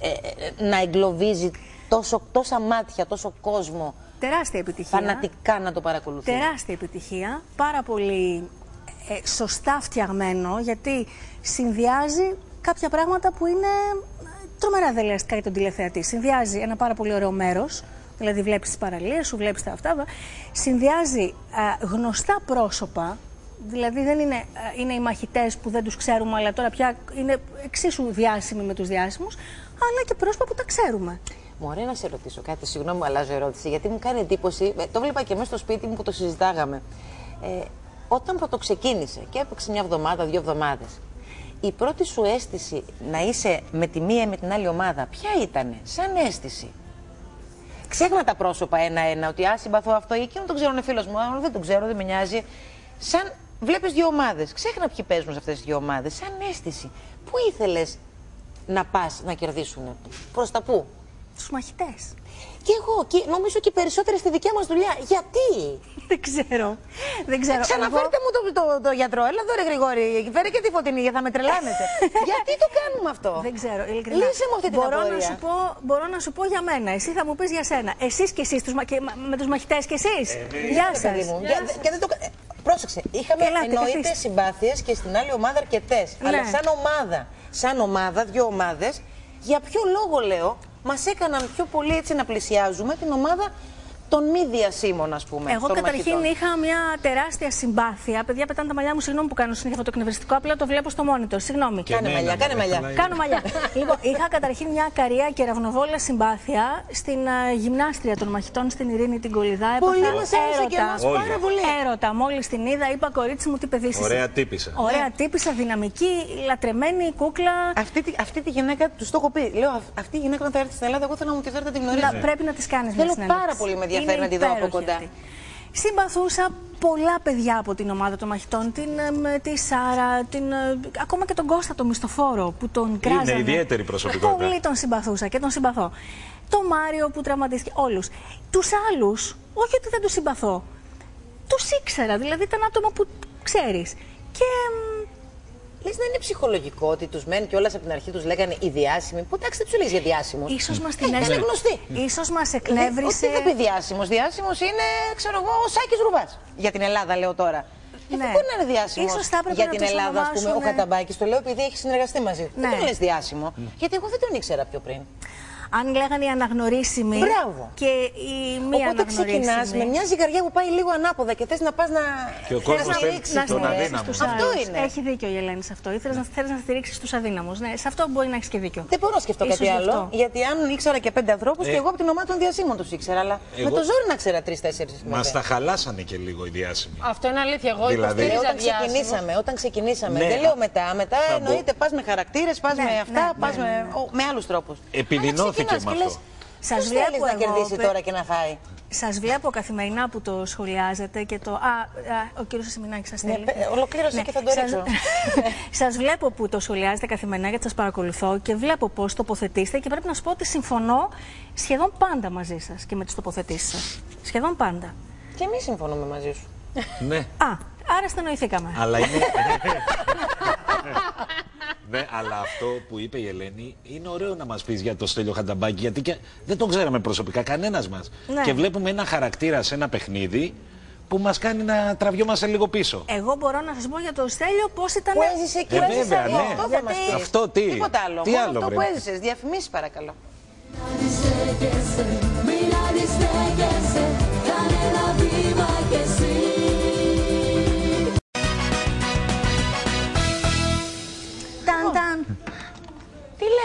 να εγκλωβίζει τόσα μάτια, τόσο κόσμο. Τεράστια επιτυχία. Φανατικά να το παρακολουθεί. Τεράστια επιτυχία. Πάρα πολύ σωστά φτιαγμένο, γιατί συνδυάζει κάποια πράγματα που είναι τρομερά δελεαστικά για τον τηλεθεατή. Συνδυάζει ένα πάρα πολύ ωραίο μέρος, δηλαδή βλέπεις τις παραλίες σου, βλέπεις τα αυτά. Συνδυάζει γνωστά πρόσωπα, δηλαδή δεν είναι οι μαχητές που δεν τους ξέρουμε, αλλά τώρα πια είναι εξίσου διάσημοι με τους διάσημους, αλλά και πρόσωπα που τα ξέρουμε. Μωρέ, να σε ρωτήσω κάτι, συγγνώμη, αλλάζω ερώτηση, γιατί μου κάνει εντύπωση, το βλέπα και μέσα στο σπίτι μου που το συζητάγαμε. Όταν πρωτοξεκίνησε και έπαιξε μια εβδομάδα, 2 εβδομάδες, η πρώτη σου αίσθηση να είσαι με τη μία ή με την άλλη ομάδα, ποια ήτανε, σαν αίσθηση? Ξέχνα τα πρόσωπα ένα-ένα, ότι συμπαθώ αυτό ή εκείνο, τον ξέρω, είναι φίλος μου, δεν τον ξέρω, δεν με νοιάζει. Σαν βλέπεις 2 ομάδες, ξέχνα ποιοι παίζουν σε αυτές τις 2 ομάδες, σαν αίσθηση. Πού ήθελες να πας να κερδίσουνε, προς τα πού? Τους μαχητές. Και εγώ, και νομίζω και περισσότεροι στη δικιά μας δουλειά. Γιατί? Δεν ξέρω. Ξαναφέρτε μου το γιατρό. Έλα εδώ, ρε Γρηγόρη. Φέρε και τη Φωτεινή, γιατί θα με τρελάνετε. Γιατί το κάνουμε αυτό? Δεν ξέρω. Ειλικρινά. Λύσε μου αυτή την απορία. Μπορώ να σου πω για μένα. Εσύ θα μου πεις για σένα. Εσείς και εσείς, με τους μαχητές και εσείς. Γεια σας. Και δεν το... Πρόσεξε, είχαμε εννοείται συμπάθειες και στην άλλη ομάδα αρκετές. Αλλά σαν ομάδα, 2 ομάδες, για ποιο λόγο λέω, μας έκαναν πιο πολύ έτσι να πλησιάζουμε την ομάδα των μη διασήμων, ας πούμε. Εγώ καταρχήν είχα μια τεράστια συμπάθεια. Παιδιά, πετάνε τα μαλλιά μου, συγγνώμη που κάνω συνέχεια αυτό το εκνευριστικό, απλά το βλέπω στο monitor. Συγγνώμη. Κάνε μαλλιά, κάνε μαλλιά. Κάνω μαλλιά. Λοιπόν, είχα καταρχήν μια καρία και ραυνοβόλα συμπάθεια στην γυμνάστρια των μαχητών, στην Ειρήνη την Κολυδά. Πολύ μας άρεσε και εμάς πάρα πολύ. Έρωτα. Μόλις την είδα, είπα, κορίτσι μου, τι παιδί είσαι. Ωραία τύπισσα. Ωραία τύπισσα, δυναμική, λατρεμένη κούκλα. Αυτή τη γυναίκα, τους το έχω πει. Λέω, αυτή η γυναίκα όταν θα έρθει στην Ελλάδα, εγώ θέλω να μου τη φέρετε, την γνωρίζω. Πρέπει να τη κάνει μια συνέντευξη. Πάρα πολύ με ενδιαφέρει να τη δω από κοντά. Συμπαθούσα πολλά παιδιά από την ομάδα των μαχητών, τη Σάρα, ακόμα και τον Κώστα τον μισθοφόρο που τον κράζανε. Είναι ιδιαίτερη προσωπικότητα. Πολύ τον συμπαθούσα και τον συμπαθώ. Το Μάριο που τραυματίστηκε, όλους. Τους άλλους, όχι ότι δεν τους συμπαθώ, τους ήξερα, δηλαδή ήταν άτομα που ξέρεις. Και... Λες να είναι ψυχολογικό ότι τους μένει και όλας από την αρχή τους λέγανε οι διάσημοι. Που εντάξει, δεν τους λέγεις για διάσημους. Ίσως μας την είναι γνωστή. Ίσως μας εκνεύρισε. Όχι, δεν πει διάσημος. Διάσημος είναι, ξέρω εγώ, ο Σάκης Ρουβάς. Για την Ελλάδα λέω τώρα. Ναι. Δεν μπορεί να είναι διάσημος για την Ελλάδα, ας πούμε, ο Καταμπάκης. Το λέω επειδή έχει συνεργαστεί μαζί του. Ναι. Δεν το λες διάσημο. Γιατί εγώ δεν τον ήξερα πιο πριν. Αν λέγανε οι αναγνωρίσιμοι. Μπράβο. Και οι μη αναγνωρίσιμοι. Οπότε ξεκινάς με μια ζυγαριά που πάει λίγο ανάποδα και θες να πας να. Και ο κόσμος θέλει τον αδύναμο. Αυτό είναι. Έχει δίκιο η Ελένη σε αυτό. Θέλεις να στηρίξεις τους αδύναμους. Ναι, σε αυτό μπορεί να έχεις και δίκιο. Δεν μπορώ να σκεφτώ κάτι άλλο. Γιατί αν ήξερα και 5 ανθρώπους και εγώ από την ομάδα των διασύμων τους ήξερα. Αλλά με το ζόρι να ξέρα 3-4. Μας τα χαλάσανε και λίγο οι διάσημοι. Αυτό είναι αλήθεια. Εγώ όταν ξεκινήσαμε. Δεν λέω μετά. Μετά εννοείται πας με χαρακτήρες, πας με αυτά, πας με άλλους τρόπους. Επιδεινώθηκε με αυτό. Σας βλέπω να κερδίσει τώρα και να φάει. Σας βλέπω καθημερινά που το σχολιάζετε και το. Ο κύριος Σιμινάκης σας θέλει. Ολοκλήρωσε και θα το ρίξω. Σας βλέπω που το σχολιάζετε καθημερινά γιατί σας παρακολουθώ και βλέπω πώς τοποθετήσετε και πρέπει να σου πω ότι συμφωνώ σχεδόν πάντα μαζί σας και με τις τοποθετήσεις σας. Σχεδόν πάντα. Και εμείς συμφωνούμε μαζί σου. Ναι. Άρα στενοηθήκαμε. Αλλά είναι. Ναι, αλλά αυτό που είπε η Ελένη είναι ωραίο να μας πεις για το Στέλιο Χανταμπάκη, γιατί και δεν τον ξέραμε προσωπικά κανένας μας. Ναι. Και βλέπουμε ένα χαρακτήρα σε ένα παιχνίδι που μας κάνει να τραβιόμαστε λίγο πίσω. Εγώ μπορώ να σας πω για το Στέλιο πώς ήταν. Που έζησε και βέβαια, ναι. Αυτό θα μας πει. Αυτό τι. Τίποτα άλλο. Τι μόνο άλλο αυτό που έζησες. Διαφημίσεις παρακαλώ.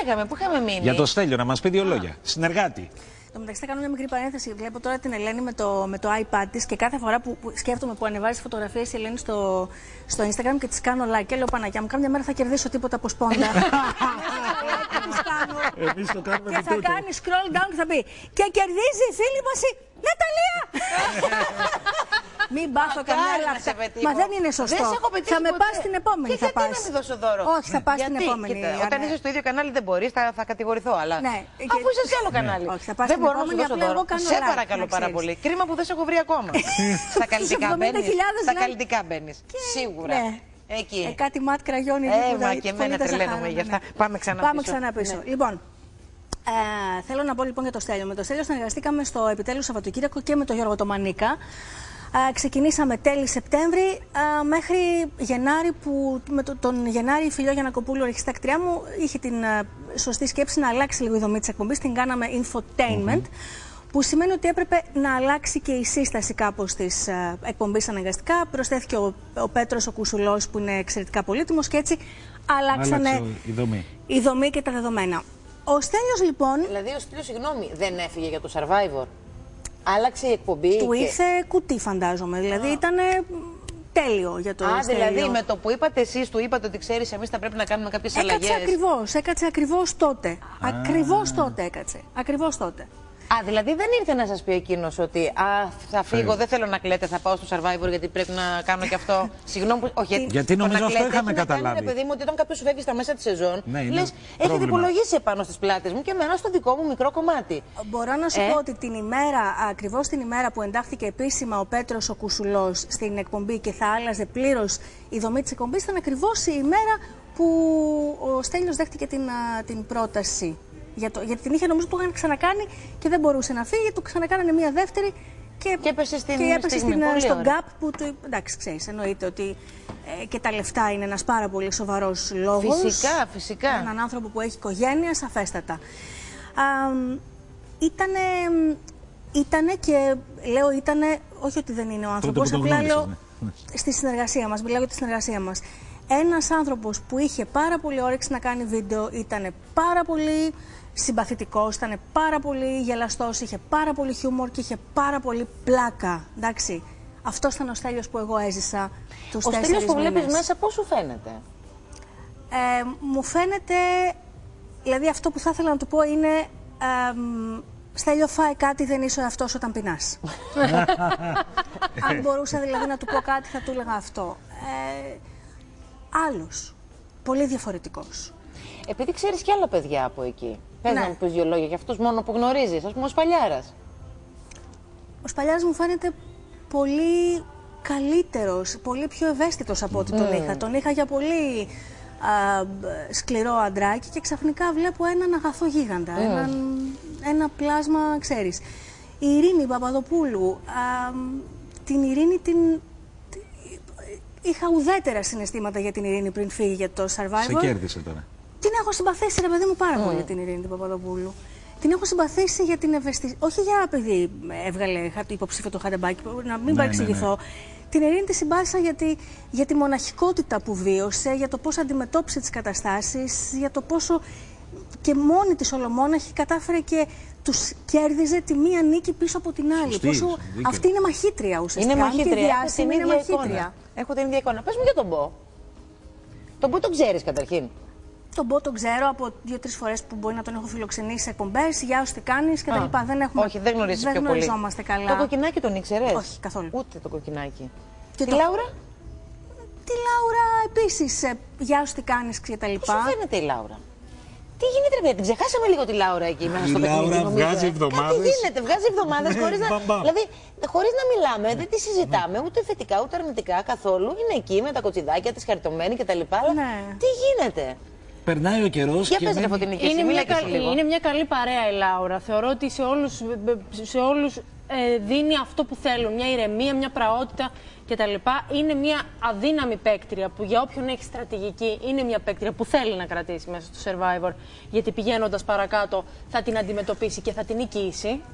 λέγαμε, πού είχαμε μείνει. Για το Στέλιο, να μας πει δύο λόγια. Συνεργάτη. Το μεταξύ θα κάνω μια μικρή παρένθεση. Βλέπω τώρα την Ελένη με το iPad της και κάθε φορά που σκέφτομαι που ανεβάζει φωτογραφίες η Ελένη στο Instagram και τις κάνω like. Και λέω Παναγιά μου, κάμια μέρα θα κερδίσω τίποτα από σπόντα. Εμείς το κάνουμε και θα κάνει scroll down και θα πει και κερδίζει η φίλη μας η Ναταλία. Μην πάθω καμιά λάθο. Μα δεν είναι σωστό. Θα με πας στην επόμενη. Και γιατί να μην δώσω δώρο. Όχι, θα πας στην επόμενη. Όταν είσαι στο ίδιο κανάλι δεν μπορείς, θα κατηγορηθώ. Αλλά αφού είσαι σε άλλο κανάλι. Δεν μπορώ να σου δώσω δώρο. Σε παρακαλώ πάρα πολύ. Κρίμα που δεν σε έχω βρει ακόμα. Στα καλλιτικά μπαίνεις. Σίγουρα. Εκεί. Κάτι ματ κραγιόνι. Μα και εμένα τρελαίνομαι γι' αυτά. Πάμε ξανά πίσω. Λοιπόν, θέλω να πω λοιπόν για το Στέλιο. Με το Στέλιο συνεργαστήκαμε στο επιτέλους Σαββατοκύριακο και με τον Γιώργο το Μανίκα. Ξεκινήσαμε τέλη Σεπτέμβρη μέχρι Γενάρη που με τον Γενάρη η Φιλιό Γιαννακοπούλου, αρχιστάκτριά μου, είχε την σωστή σκέψη να αλλάξει λίγο η δομή της εκπομπής. Την κάναμε infotainment, που σημαίνει ότι έπρεπε να αλλάξει και η σύσταση κάπως της εκπομπής αναγκαστικά. Προσθέθηκε ο Πέτρος ο Κουσουλός που είναι εξαιρετικά πολύτιμος και έτσι αλλάξανε η δομή και τα δεδομένα. Ο Στέλιος λοιπόν... Δηλαδή ο Στέλιος, συγγνώμη, δεν έφυγε για το Survivor. Άλλαξε η εκπομπή. Του ήρθε κουτί, φαντάζομαι. Δηλαδή ήταν τέλειο για το Στέλιο. Δηλαδή με το που είπατε εσείς, του είπατε ότι ξέρεις, εμείς θα πρέπει να κάνουμε κάποιες αλλαγές. Έκατσε ακριβώς τότε. Ακριβώς τότε έκατσε. Ακριβώς τότε. Δηλαδή δεν ήρθε να σας πει εκείνος ότι θα φύγω, δεν θέλω να κλαίτε, θα πάω στο Survivor γιατί πρέπει να κάνω και αυτό. Συγγνώμη που. Όχι, γιατί νομίζω αυτό είχαμε καταλάβει. Είναι παιδί μου ότι όταν κάποιος σου φεύγει στα μέσα της σεζόν, λες, έχετε υπολογίσει επάνω στις πλάτες μου και εμένα στο δικό μου μικρό κομμάτι. Μπορώ να σου πω ότι ακριβώς την ημέρα που εντάχθηκε επίσημα ο Πέτρος ο Κουσουλός στην εκπομπή και θα άλλαζε πλήρως η δομή της εκπομπής, ήταν ακριβώς η ημέρα που ο Στέλιος δέχτηκε την πρόταση. Γιατί την είχε νομίζω που το είχαν ξανακάνει και δεν μπορούσε να φύγει, του ξανακάνανε μία δεύτερη και έπεσε στον gap που του. Εντάξει, ξέρεις, εννοείται ότι και τα λεφτά είναι ένας πάρα πολύ σοβαρός λόγος. Φυσικά. Έναν άνθρωπο που έχει οικογένεια, σαφέστατα. Ήτανε και λέω ήτανε, όχι ότι δεν είναι ο άνθρωπος, απλά λέω στη συνεργασία μας, μιλάω για τη συνεργασία μας. Ένας άνθρωπος που είχε πάρα πολύ όρεξη να κάνει βίντεο, ήταν πάρα πολύ συμπαθητικός, ήταν πάρα πολύ γελαστός, είχε πάρα πολύ χιούμορ και είχε πάρα πολύ πλάκα. Εντάξει, αυτός ήταν ο Στέλιος που εγώ έζησα τους 4 μήνες. Ο Στέλιος που βλέπεις μέσα πώς σου φαίνεται? Μου φαίνεται, δηλαδή αυτό που θα ήθελα να του πω είναι Στέλιο, φάε κάτι, δεν είσαι ο εαυτός όταν πεινάς. Αν μπορούσα δηλαδή να του πω κάτι θα του έλεγα αυτό. Άλλος, πολύ διαφορετικός. Επειδή ξέρεις και άλλα παιδιά από εκεί, πες να μου πεις δύο λόγια για αυτούς μόνο που γνωρίζεις, ας πούμε ο Σπαλιάρας. Ο Σπαλιάρας μου φαίνεται πολύ καλύτερος, πολύ πιο ευαίσθητος από ό,τι τον είχα. Τον είχα για πολύ σκληρό αντράκι και ξαφνικά βλέπω έναν αγαθό γίγαντα, ένα πλάσμα, ξέρεις. Η Ειρήνη Παπαδοπούλου, την Ειρήνη είχα ουδέτερα συναισθήματα για την Ειρήνη πριν φύγει για το Survivor. Σε κέρδισε τώρα. Την έχω συμπαθήσει, ρε παιδί μου, πάρα πολύ την Ειρήνη την Παπαδοπούλου. Την έχω συμπαθήσει για την ευαισθησία. Όχι για επειδή έβγαλε υποψήφιο το Χαντεμπάκι, να μην παρεξηγηθώ. Την Ειρήνη τη συμπάθησα για τη μοναχικότητα που βίωσε, για το πώς αντιμετώπισε τις καταστάσεις, για το πόσο και μόνη της ολομόναχη κατάφερε και τους κέρδιζε τη μία νίκη πίσω από την άλλη. Πόσο... Αυτή είναι μαχήτρια ουσιαστικά. Είναι μαχήτρια. Έχω την ίδια εικόνα. Πες μου για τον Μπο. Τον Μπο τον ξέρεις καταρχήν? Τον Μπο τον ξέρω από 2-3 φορές που μπορεί να τον έχω φιλοξενήσει σε εκπομπές. Γεια σου, τι κάνεις κτλ. Όχι, δεν γνωρίζεις πιο πολύ. Δεν γνωριζόμαστε καλά. Το Κοκκινάκι τον ήξερες? Όχι, καθόλου. Ούτε το Κοκκινάκι. Και τη Λάουρα? Τη Λάουρα επίσης. Γεια σου, τι κάνεις κτλ. Πώς σου φαίνεται η Λάουρα? Τι γίνεται, ρε παιδί, ξεχάσαμε λίγο τη Λάουρα εκεί μέσα στο παιχνίδι. Η Λάουρα βγάζει εβδομάδες. Τι γίνεται, βγάζει εβδομάδες χωρίς να μιλάμε, δεν τη συζητάμε ούτε θετικά ούτε αρνητικά καθόλου. Είναι εκεί με τα κοτσιδάκια της, χαριτωμένη κτλ. Τι γίνεται? Περνάει ο καιρός και είναι μια καλή παρέα η Λάουρα. Θεωρώ ότι σε όλους δίνει αυτό που θέλουν. Μια ηρεμία, μια πραότητα κτλ. Είναι μια αδύναμη παίκτρια που για όποιον έχει στρατηγική είναι μια παίκτρια που θέλει να κρατήσει μέσα στο Survivor. Γιατί πηγαίνοντας παρακάτω θα την αντιμετωπίσει και θα την νικήσει.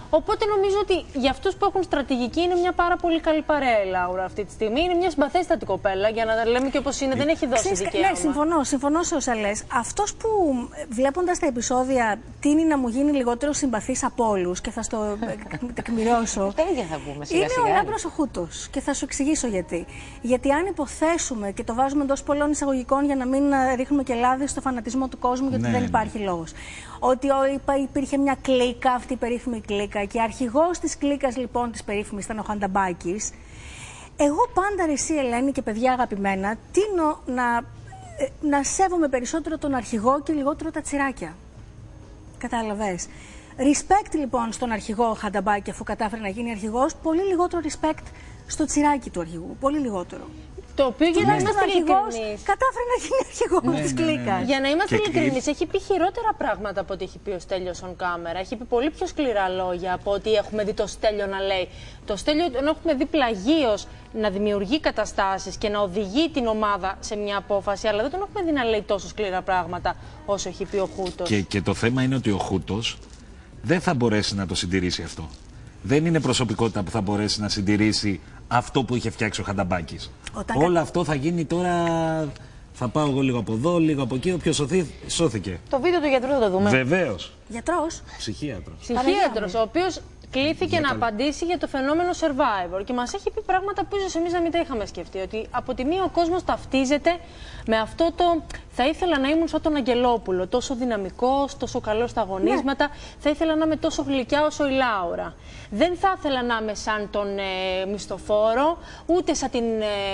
Οπότε νομίζω ότι για αυτούς που έχουν στρατηγική είναι μια πάρα πολύ καλή παρέα η Λάουρα αυτή τη στιγμή. Είναι μια συμπαθέστατη κοπέλα, για να τα λέμε και όπως είναι, δεν έχει δώσει δικαίωμα. Ναι, συμφωνώ σε όσα λες. Αυτός που βλέποντας τα επεισόδια τείνει να μου γίνει λιγότερο συμπαθής από όλους και θα στο τεκμηρώσω. Τα ίδια θα πούμε σιγά-σιγά. Είναι ο Λάμπρος ο Χούτος και θα σου εξηγήσω γιατί. Γιατί αν υποθέσουμε και το βάζουμε εντός πολλών εισαγωγικών για να μην ρίχνουμε και λάδι στο φανατισμό του κόσμου, γιατί δεν υπάρχει λόγος. Ότι υπήρχε μια κλίκα, αυτή η περίφημη κλίκα, και αρχηγός της κλίκας λοιπόν της περίφημης ήταν ο Χανταμπάκης. Εγώ πάντα, ρε εσύ Ελένη και παιδιά αγαπημένα, τείνω να σέβομαι περισσότερο τον αρχηγό και λιγότερο τα τσιράκια. Κατάλαβες. Respect λοιπόν στον αρχηγό Χανταμπάκη, αφού κατάφερε να γίνει αρχηγός, πολύ λιγότερο respect στο τσιράκι του αρχηγού. Πολύ λιγότερο. Το οποίο, για να είμαστε ειλικρινείς, κατάφερε να γίνει αρχηγός της κλίκας. Για να είμαστε ειλικρινείς, έχει πει χειρότερα πράγματα από ό,τι έχει πει ο Στέλιος on camera. Έχει πει πολύ πιο σκληρά λόγια από ό,τι έχουμε δει το Στέλιο να λέει. Το Στέλιο τον έχουμε δει πλαγίως να δημιουργεί καταστάσεις και να οδηγεί την ομάδα σε μια απόφαση, αλλά δεν τον έχουμε δει να λέει τόσο σκληρά πράγματα όσο έχει πει ο Χούτος. Και το θέμα είναι ότι ο Χούτος δεν θα μπορέσει να το συντηρήσει αυτό. Δεν είναι προσωπικότητα που θα μπορέσει να συντηρήσει αυτό που είχε φτιάξει ο Χανταμπάκης. Όλο αυτό θα γίνει τώρα. Θα πάω εγώ λίγο από εδώ, λίγο από εκεί. Όποιος σώθηκε. Το βίντεο του γιατρού θα το δούμε. Βεβαίως. Γιατρός. Ψυχίατρος. Ψυχίατρος, ο οποίος κλήθηκε να απαντήσει για το φαινόμενο Survivor και μας έχει πει πράγματα που ίσως εμείς να μην τα είχαμε σκεφτεί. Ότι από τη μία ο κόσμος ταυτίζεται με αυτό το θα ήθελα να ήμουν σαν τον Αγγελόπουλο, τόσο δυναμικός, τόσο καλός στα αγωνίσματα, θα ήθελα να είμαι τόσο γλυκιά όσο η Λάουρα. Δεν θα ήθελα να είμαι σαν τον μισθοφόρο, ούτε σαν την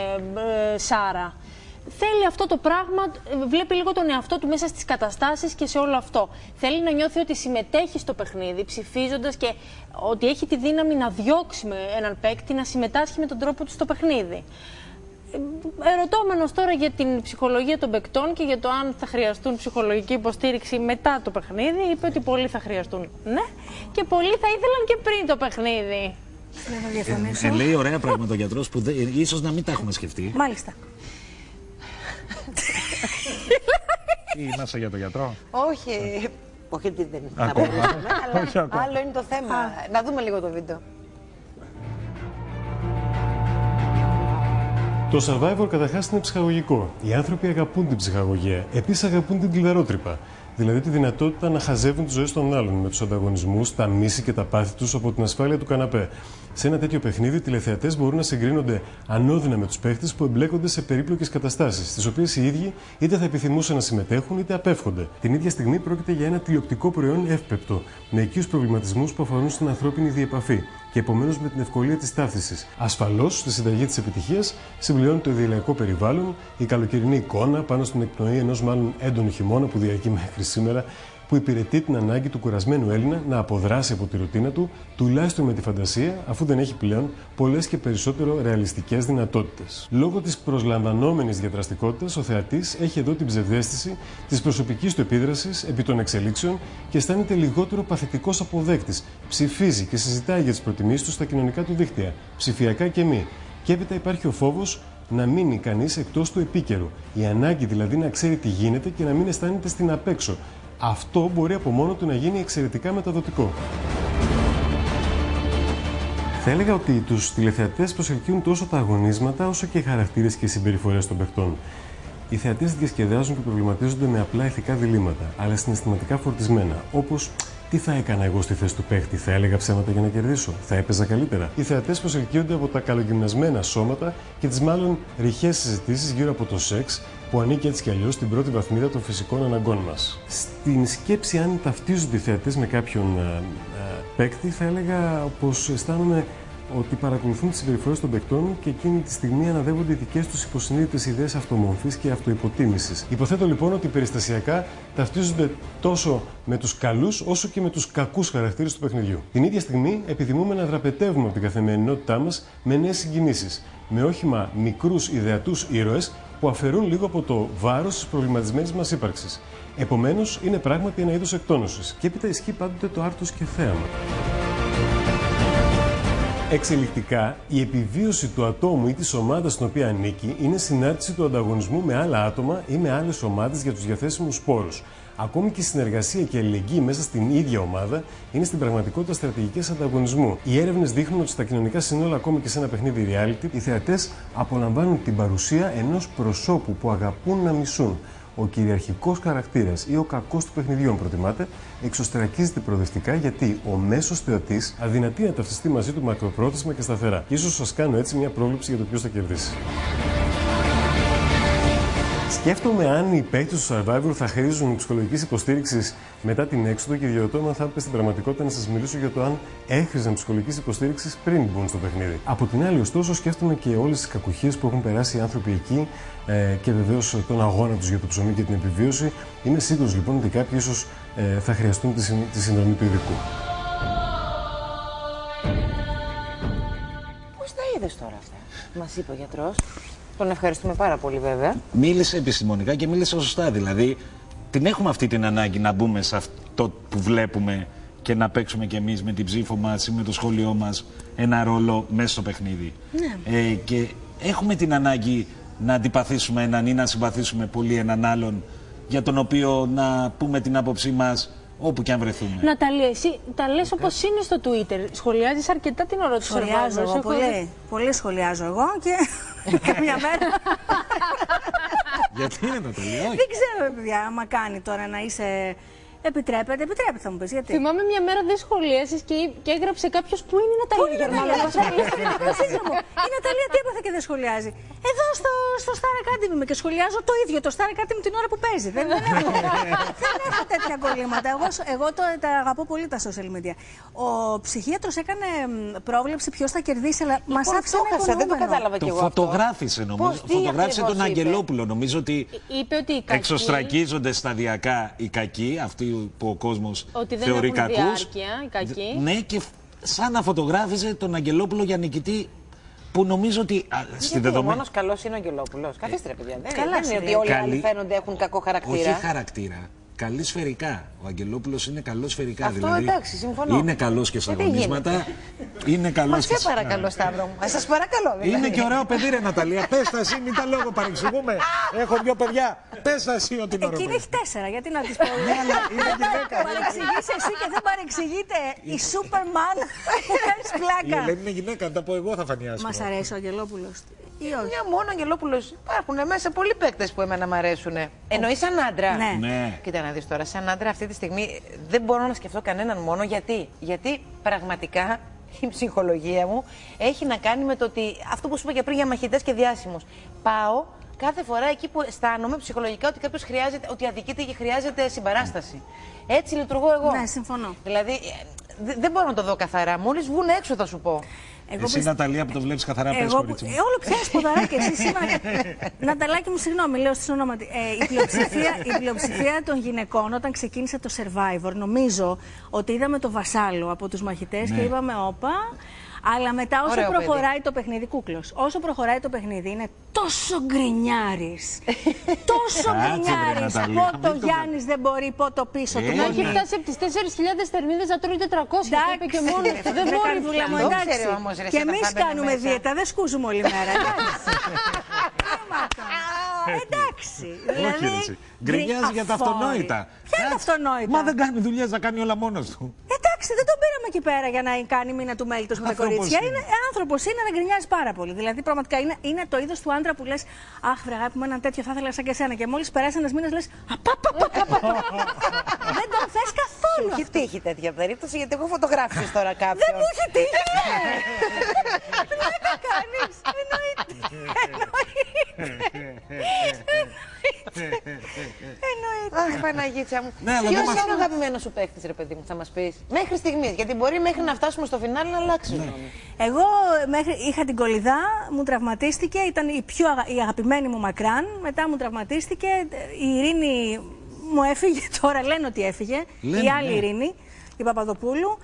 Σάρα. Θέλει αυτό το πράγμα, βλέπει λίγο τον εαυτό του μέσα στις καταστάσεις και σε όλο αυτό. Θέλει να νιώθει ότι συμμετέχει στο παιχνίδι, ψηφίζοντας, και ότι έχει τη δύναμη να διώξει με έναν παίκτη, να συμμετάσχει με τον τρόπο του στο παιχνίδι. Ερωτώμενος τώρα για την ψυχολογία των παικτών και για το αν θα χρειαστούν ψυχολογική υποστήριξη μετά το παιχνίδι, είπε ότι πολλοί θα χρειαστούν, ναι, και πολλοί θα ήθελαν και πριν το παιχνίδι. Λέει ωραία πράγματα ο γιατρός που ίσως να μην τα έχουμε σκεφτεί. Μάλιστα. Είμαστε για τον γιατρό. Όχι. Όχι, δεν θα μπορούσαμε, αλλά άλλο είναι το θέμα. Να δούμε λίγο το βίντεο. Το Survivor καταρχάς είναι ψυχαγωγικό. Οι άνθρωποι αγαπούν την ψυχαγωγία. Επίσης αγαπούν την κλειδαρότρυπα. Δηλαδή τη δυνατότητα να χαζεύουν τις ζωές των άλλων με τους ανταγωνισμούς, τα μίση και τα πάθη τους από την ασφάλεια του καναπέ. Σε ένα τέτοιο παιχνίδι, οι τηλεθεατές μπορούν να συγκρίνονται ανώδυνα με τους παίχτες που εμπλέκονται σε περίπλοκες καταστάσεις, στις οποίες οι ίδιοι είτε θα επιθυμούσαν να συμμετέχουν είτε απέφχονται. Την ίδια στιγμή πρόκειται για ένα τηλεοπτικό προϊόν εύπεπτο, με οικείους προβληματισμούς που αφορούν στην ανθρώπινη διεπαφή και επομένως με την ευκολία της ταύτισης. Ασφαλώς, στη συνταγή της επιτυχίας συμπληρώνει το ιδηλιακό περιβάλλον, η καλοκαιρινή εικόνα πάνω στην εκπνοή ενός μάλλον έντονου χειμώνα που διαρκεί μέχρι σήμερα, που υπηρετεί την ανάγκη του κουρασμένου Έλληνα να αποδράσει από τη ρουτίνα του, τουλάχιστον με τη φαντασία, αφού δεν έχει πλέον πολλές και περισσότερο ρεαλιστικές δυνατότητες. Λόγω της προσλαμβανόμενης διαδραστικότητας, ο θεατής έχει εδώ την ψευδαίσθηση της προσωπικής του επίδρασης επί των εξελίξεων και αισθάνεται λιγότερο παθητικός αποδέκτης. Ψηφίζει και συζητάει για τις προτιμήσεις του στα κοινωνικά του δίκτυα, ψηφιακά και μη. Και έπειτα υπάρχει ο φόβος να μείνει κανείς εκτός του επίκαιρου. Η ανάγκη δηλαδή να ξέρει τι γίνεται και να μην αισθάνεται στην απέξω. Αυτό μπορεί από μόνο του να γίνει εξαιρετικά μεταδοτικό. Θα έλεγα ότι τους τηλεθεατές προσελκύουν τόσο τα αγωνίσματα όσο και οι χαρακτήρες και οι συμπεριφορές των παιχτών. Οι θεατές διασκεδάζουν και προβληματίζονται με απλά ηθικά διλήμματα, αλλά συναισθηματικά φορτισμένα, όπως τι θα έκανα εγώ στη θέση του παίχτη, θα έλεγα ψέματα για να κερδίσω, θα έπαιζα καλύτερα. Οι θεατές προσελκύονται από τα καλογυμνασμένα σώματα και τις μάλλον ρηχές συζητήσεις γύρω από το σεξ, που ανήκει έτσι κι αλλιώς στην πρώτη βαθμίδα των φυσικών αναγκών μας. Στην σκέψη αν ταυτίζονται οι θεατές με κάποιον παίκτη, θα έλεγα πως αισθάνομαι ότι παρακολουθούν τις συμπεριφορές των παικτών και εκείνη τη στιγμή αναδεύονται οι δικές τους υποσυνείδητες ιδέες αυτομορφής και αυτοϋποτίμησης. Υποθέτω λοιπόν ότι περιστασιακά ταυτίζονται τόσο με τους καλούς όσο και με τους κακούς χαρακτήρες του παιχνιδιού. Την ίδια στιγμή επιθυμούμε να δραπετεύουμε από την καθημερινότητά μας με νέες συγκινήσεις, με όχημα μικρούς ιδεατούς ήρωες που αφαιρούν λίγο από το βάρος της προβληματισμένης μας ύπαρξης. Επομένως, είναι πράγματι ένα είδος εκτόνωσης. Και έπειτα ισχύει πάντοτε το άρτος και θέαμα. Εξελικτικά, η επιβίωση του ατόμου ή της ομάδας στην οποία ανήκει είναι συνάρτηση του ανταγωνισμού με άλλα άτομα ή με άλλες ομάδες για τους διαθέσιμους πόρους. Ακόμη και η συνεργασία και η αλληλεγγύη μέσα στην ίδια ομάδα είναι στην πραγματικότητα στρατηγικές ανταγωνισμού. Οι έρευνες δείχνουν ότι στα κοινωνικά σύνολα, ακόμη και σε ένα παιχνίδι reality, οι θεατές απολαμβάνουν την παρουσία ενός προσώπου που αγαπούν να μισούν. Ο κυριαρχικός χαρακτήρας ή ο κακός του παιχνιδιού, αν προτιμάτε, εξωστρακίζεται προοδευτικά γιατί ο μέσος θεατής αδυνατεί να ταυτιστεί μαζί του μακροπρόθεσμα και σταθερά. Και ίσως σας κάνω έτσι μια πρόβλεψη για το ποιος θα κερδίσει. Σκέφτομαι αν οι παίκτες του Survivor θα χρήζουν ψυχολογικής υποστήριξης μετά την έξοδο και διαρωτώ αν θα έπρεπε στην πραγματικότητα να σας μιλήσω για το αν έχριζαν ψυχολογικής υποστήριξης πριν μπουν στο παιχνίδι. Από την άλλη, ωστόσο, σκέφτομαι και όλες τις κακουχίες που έχουν περάσει οι άνθρωποι εκεί και βεβαίως τον αγώνα τους για το ψωμί και την επιβίωση. Είμαι σίγουρος λοιπόν ότι κάποιοι ίσως θα χρειαστούν τη συνδρομή του ειδικού. Πώς τα είδες τώρα αυτά, μας είπε ο γιατρός. Τον ευχαριστούμε πάρα πολύ βέβαια. Μίλησε επιστημονικά και μίλησε σωστά. Δηλαδή, την έχουμε αυτή την ανάγκη να μπούμε σε αυτό που βλέπουμε και να παίξουμε κι εμείς με την ψήφο μας ή με το σχόλιο μας ένα ρόλο μέσα στο παιχνίδι. Ναι. Και έχουμε την ανάγκη να αντιπαθήσουμε έναν ή να συμπαθήσουμε πολύ έναν άλλον για τον οποίο να πούμε την άποψή μας όπου και αν βρεθούμε. Ναταλία, εσύ τα λες όπως είναι στο Twitter. Σχολιάζεις αρκετά την ώρα του Survivor. Σχολιάζω εγώ πολύ σχολιάζω εγώ και καμιά μέρα. Γιατί είναι Ναταλία, όχι. Δεν ξέρω, παιδιά, άμα κάνει τώρα να είσαι... Επιτρέπεται θα μου πεις, γιατί. Θυμάμαι μια μέρα δεν σχολίασες και έγραψε κάποιος που είναι η Ναταλία Γερμανό. Η Ναταλία τι έπαθε και δεν σχολιάζει. Εδώ στο Star Academy είμαι και σχολιάζω το ίδιο, το Star Academy την ώρα που παίζει. Δεν έχω τέτοια κολλήματα. Εγώ τα αγαπώ πολύ τα social media. Ο ψυχίατρος έκανε πρόβλεψη ποιος θα κερδίσει, αλλά μας άφησε ένα υπονοούμενο. Δεν το κατάλαβα κι εγώ. Το φωτογράφησε νομίζω. Φωτογράφησε τον Αγγελόπουλο. Νομίζω ότι εξωστρακίζονται σταδιακά οι κακοί, αυτοί που ο κόσμος θεωρεί κακούς. Ναι, και σαν να φωτογράφιζε τον Αγγελόπουλο για νικητή, που νομίζω ότι. Ο μόνος καλός είναι ο Αγγελόπουλος. Καθίστε ρε παιδιά. Δεν είναι ότι όλοι οι άλλοι φαίνονται έχουν κακό χαρακτήρα. Όχι χαρακτήρα. Καλή σφαιρικά. Ο Αγγελόπουλος είναι καλός σφαιρικά. Αυτό δηλαδή, εντάξει, συμφωνώ. Είναι καλός και στα αγωνίσματα. Είναι καλός και. Σε παρακαλώ, Σταύρο μου. Σας παρακαλώ. Είναι και ωραίο παιδί, ρε Ναταλία. Πες τα εσύ, μην τα λόγω παρεξηγούμε. Έχω δύο παιδιά. Πες τα εσύ ότι είναι ωραίο. Εκείνη έχει 4, γιατί να τις πω. Παρεξηγείς εσύ και δεν παρεξηγείται η Σούπερμαν που κάνεις πλάκα. Η Ελένη είναι γυναίκα, να τα πω εγώ θα φανεί άσχημα. Μας αρέσει ο Αγγελόπουλος. Μια μόνο Αγγελόπουλος. Υπάρχουν μέσα πολλοί παίκτες που εμένα μ' αρέσουν. Εννοείς σαν άντρα. Ναι. Κοίτα να δεις τώρα, σαν άντρα αυτή τη στιγμή δεν μπορώ να σκεφτώ κανέναν μόνο. Γιατί πραγματικά η ψυχολογία μου έχει να κάνει με το ότι αυτό που σου είπα και πριν για μαχητές και διάσημους. Πάω κάθε φορά εκεί που αισθάνομαι ψυχολογικά ότι κάποιος χρειάζεται, ότι αδικείται και χρειάζεται συμπαράσταση. Έτσι λειτουργώ εγώ. Ναι, συμφωνώ. Δηλαδή δεν μπορώ να το δω καθαρά. Μόλις βγουν έξω θα σου πω. Εσύ Ναταλία που το βλέπεις καθαρά, πες κορίτσι μου. Όλο πιάνεις ποδαράκι εσύ σήμερα. Ναταλάκι μου, συγγνώμη, λέω στη ονόματι. Η πλειοψηφία των γυναικών όταν ξεκίνησε το Survivor, νομίζω ότι είδαμε το Βασάλο από τους μαχητές και είπαμε όπα. Αλλά μετά όσο προχωράει το παιχνίδι, κούκλος, όσο προχωράει το παιχνίδι είναι τόσο γκρινιάρης. Τόσο γκρινιάρης. Πότο Γιάννης δεν μπορεί, πότο πίσω του. Να έχει φτάσει από τις 4.000 θερμίδες να τρώει 400. Το είπε και μόνο. Δεν μπορεί να. Και εμείς κάνουμε δίαιτα, δεν σκούζουμε όλη μέρα. Εντάξει. Δηλαδή. Γκρινιάζει για τα αυτονόητα. Ποια είναι αυτονόητα? Μα δεν κάνει δουλειές, να κάνει όλα μόνος του. Εντάξει, δεν τον πήραμε εκεί πέρα για να κάνει μήνα του μέλιτος με τα κορίτσια. Άνθρωπος είναι να γκρινιάζει πάρα πολύ. Δηλαδή, πραγματικά είναι το είδος του άντρα που λες αχ, βρε αγάπη μου, έναν τέτοιο θα ήθελα σαν και εσένα. Και μόλις περάσει ένας μήνας λες δεν τον θες καθόλου. Έχει τύχει τέτοια περίπτωση, γιατί έχω φωτογράφησεις τώρα κάποιον. Δεν μου έχει τύχει. Πλάκα κάνεις. Αχ, Παναγίτσα μου. Ποιος είναι ο αγαπημένος σου παίκτης, ρε παιδί μου, θα μας πεις? Μέχρι στιγμής, γιατί μπορεί μέχρι να φτάσουμε στο φινάλε να αλλάξει. Εγώ είχα την Κολυδά, μου τραυματίστηκε, ήταν η αγαπημένη μου μακράν. Μετά μου τραυματίστηκε, η Ειρήνη μου έφυγε, τώρα λένε ότι έφυγε. Η άλλη Ειρήνη, η Παπαδοπούλου.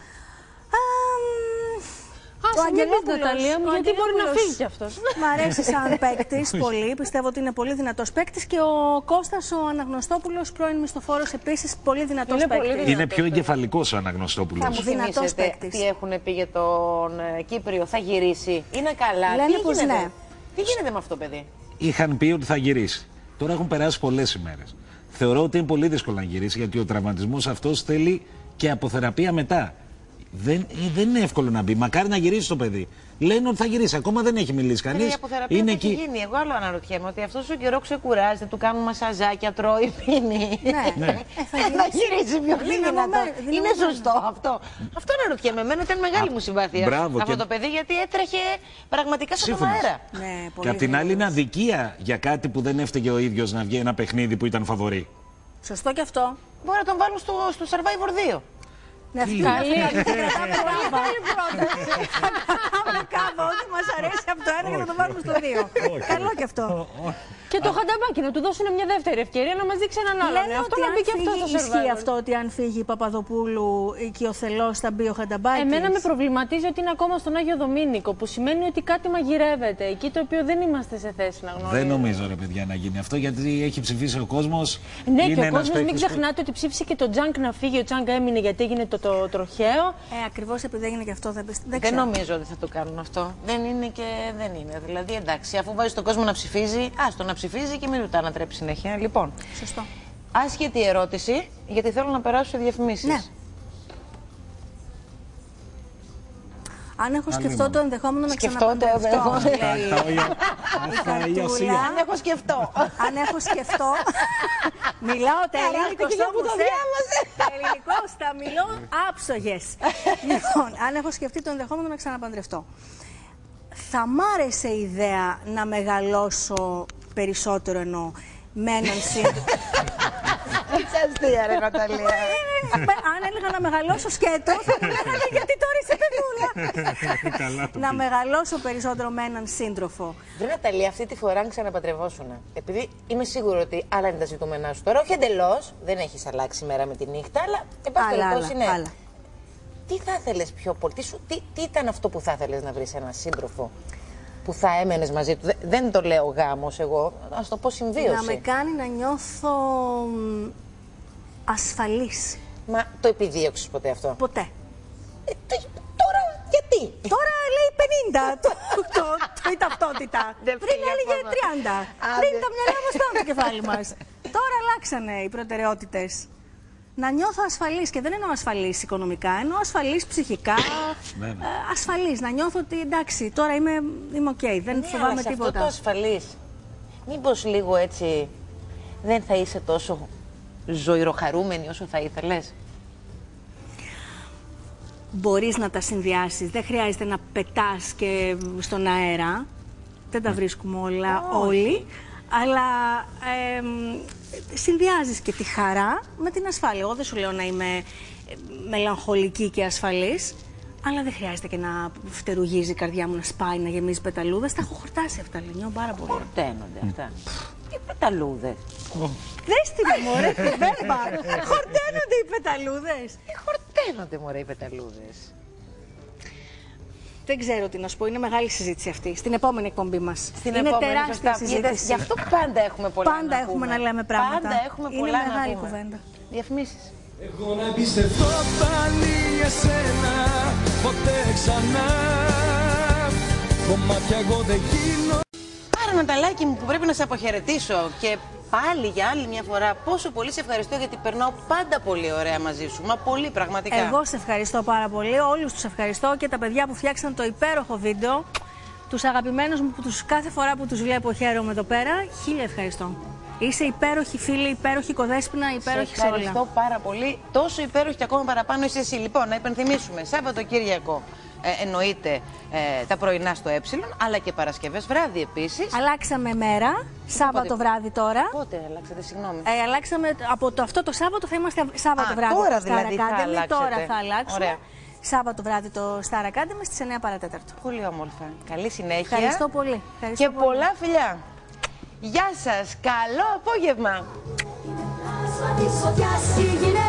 Ο Αγγελόπουλος, Ναταλία μου, γιατί μπορεί να φύγει κι αυτός. Μ' αρέσει σαν παίκτης πολύ, πιστεύω ότι είναι πολύ δυνατός παίκτης και ο Κώστας ο Αναγνωστόπουλος, πρώην μισθοφόρος, επίσης πολύ δυνατός παίκτης. Είναι πιο εγκεφαλικός ο Αναγνωστόπουλος. Θα μου θυμίσετε τι έχουν πει για τον Κύπριο, θα γυρίσει? Είναι καλά? Λένε πως ναι. Τι γίνεται με αυτό το παιδί? Είχαν πει ότι θα γυρίσει. Τώρα έχουν περάσει πολλές ημέρες. Θεωρώ ότι είναι πολύ δύσκολο να γυρίσει, γιατί ο τραυματισμός αυτός θέλει και αποθεραπεία μετά. Δεν είναι εύκολο να μπει. Μακάρι να γυρίσει το παιδί. Λένε ότι θα γυρίσει. Ακόμα δεν έχει μιλήσει κανείς. Η αποθεραπεία έχει γίνει. Εγώ άλλο αναρωτιέμαι, ότι αυτός ο καιρό ξεκουράζεται, του κάνουν μασαζάκια, τρώει, πίνει. Ναι. Θα γυρίσει πιο δυνατό. Είναι σωστό αυτό. Αυτό αναρωτιέμαι. Εμένα ήταν μεγάλη μου συμπάθεια αυτό το παιδί, γιατί έτρεχε πραγματικά σαν τον αέρα. Και απ' την άλλη είναι αδικία για κάτι που δεν έφταιγε ο ίδιος να βγει ένα παιχνίδι που ήταν φαβορί. Σωστό και αυτό. Μπορεί να τον βάλουν στο Survivor 2. Ναι, αυτή είναι καλή πρόταση. Θα κάνουμε κάπου ό,τι μας αρέσει από το ένα και θα το βάλουμε στο 2. Καλό και αυτό. Και το Χανταμπάκι να του δώσουν μια δεύτερη ευκαιρία να μας δείξει έναν άλλον. Λένε ότι αν φύγει, ισχύει αυτό ότι αν φύγει η Παπαδοπούλου και ο Θελός θα μπει ο Χανταμπάκης. Εμένα με προβληματίζει ότι είναι ακόμα στον Άγιο Δομήνικο, που σημαίνει ότι κάτι μαγειρεύεται εκεί, το οποίο δεν είμαστε σε θέση να γνωρίζουμε. Δεν νομίζω, ρε παιδιά, να γίνει αυτό, γιατί έχει ψηφίσει ο κόσμος. Ναι, και ο κόσμος, μην ξεχνάτε ότι ψήφισε και το Τζάνκ να φύγει. Ο Τζάνκ έμεινε γιατί έγινε το τροχαίο. Ακριβώς επειδή έγινε και αυτό δεν νομίζω ότι θα το κάνουν αυτό. Δεν είναι και δεν είναι. Δηλαδή, εντάξει, αφού βάζει τον κόσμο να ψηφίζει, άστο να ψηφίζει και μην του τα ανατρέπει συνέχεια. Λοιπόν, σωστό. Άσχετη ερώτηση, γιατί θέλω να περάσω σε διαφημίσεις. Ναι. Αν έχω σκεφτώ το ενδεχόμενο να ξαναπαντρευτώ. Αν έχω σκεφτώ. Αν έχω σκεφτώ. Μιλάω τα ελληνικό στα μιλώ άψογες. Λοιπόν, αν έχω σκεφτεί το ενδεχόμενο να ξαναπαντρευτώ. Θα μ' άρεσε η ιδέα να μεγαλώσω περισσότερο, εννοώ, με έναν σύντροφο. Έτσι αστεία, ρε Ναταλία. Αν έλεγα να μεγαλώσω σκέτο, θα μου λέγανε γιατί τώρα είσαι παιδούλα. Να μεγαλώσω περισσότερο με έναν σύντροφο. Βρε Ναταλία, αυτή τη φορά αν ξαναπαντρευόσουν. Επειδή είμαι σίγουρη ότι άλλα είναι τα ζητούμενά σου τώρα. Όχι εντελώς, δεν έχεις αλλάξει μέρα με τη νύχτα, αλλά εν πάση περιπτώσει ναι. Τι θα ήθελες πιο πολύ, τι ήταν αυτό που θα ήθελες να βρεις έναν σύντροφο που θα έμενες μαζί του? Δεν το λέω γάμος εγώ, ας το πω συμβίωση. Να με κάνει να νιώθω ασφαλής. Μα το επιδίωξες ποτέ αυτό? Ποτέ. Τώρα γιατί? Τώρα λέει 50 η ταυτότητα. Πριν έλεγε 30. Πριν τα μυαλά μας ήταν το κεφάλι μας. Τώρα αλλάξανε οι προτεραιότητες. Να νιώθω ασφαλής, και δεν εννοώ ασφαλής οικονομικά, εννοώ ασφαλής ψυχικά, ασφαλής, να νιώθω ότι εντάξει, τώρα είμαι ok, δεν φοβάμαι τίποτα. Αυτό το ασφαλής, μήπως λίγο έτσι δεν θα είσαι τόσο ζωηροχαρούμενη όσο θα ήθελες? Μπορείς να τα συνδυάσεις, δεν χρειάζεται να πετάς και στον αέρα, δεν τα βρίσκουμε όλα όλοι, αλλά συνδυάζεις και τη χαρά με την ασφάλεια. Εγώ δεν σου λέω να είμαι μελαγχολική και ασφαλής, αλλά δεν χρειάζεται και να φτερουγίζει η καρδιά μου, να σπάει, να γεμίζει πεταλούδες. Τα έχω χορτάσει αυτά, Λενιό, πάρα πολύ. Χορταίνονται αυτά. Τι πεταλούδες? Δες την μωρέ, τη βέρμπα. Χορταίνονται οι πεταλούδες. Χορταίνονται μωρέ οι πεταλούδες. Δεν ξέρω τι να σου πω, είναι μεγάλη συζήτηση αυτή. Στην επόμενη εκπομπή μας. Είναι τεράστια συζήτηση. Γι' αυτό πάντα έχουμε πολλά πάντα να έχουμε να λέμε πράγματα. Πάντα έχουμε πολλά είναι μεγάλη να πούμε. κουβέντα. Διαφημίσεις. Εγώ να εμπιστευτώ πάλι εσένα, ποτέ ξανά. Κομμάτια εγώ δεν γίνω. Άρα Ναταλάκη μου, που πρέπει να σε αποχαιρετήσω και πάλι για άλλη μια φορά, πόσο πολύ σε ευχαριστώ, γιατί περνάω πάντα πολύ ωραία μαζί σου. Μα πολύ, πραγματικά. Εγώ σε ευχαριστώ πάρα πολύ. Όλους τους ευχαριστώ και τα παιδιά που φτιάξαν το υπέροχο βίντεο. Τους αγαπημένους μου που κάθε φορά που τους βλέπω χαίρομαι εδώ πέρα. Χίλια ευχαριστώ. Είσαι υπέροχη φίλη, υπέροχη κοδέσποινα, υπέροχη σε όλα. Ευχαριστώ πάρα πολύ. Τόσο υπέροχη και ακόμα παραπάνω είσαι εσύ. Λοιπόν, να υπενθυμίσουμε, Σάββατοκύριακο εννοείται τα πρωινά στο Ε, αλλά και Παρασκευές βράδυ επίσης. Αλλάξαμε μέρα, Σάββατο βράδυ τώρα. Πότε αλλάξατε, συγγνώμη? Αλλάξαμε από αυτό το Σάββατο, θα είμαστε Σάββατο βράδυ τώρα στο δηλαδή Star Academy. Τώρα θα αλλάξουμε. Ωραία. Σάββατο βράδυ το Star Academy στις 9 παρατέταρτο. Πολύ όμορφα. Καλή συνέχεια. Ευχαριστώ πολύ. Και πολλά φιλιά. Γεια σας. Καλό απόγευμα.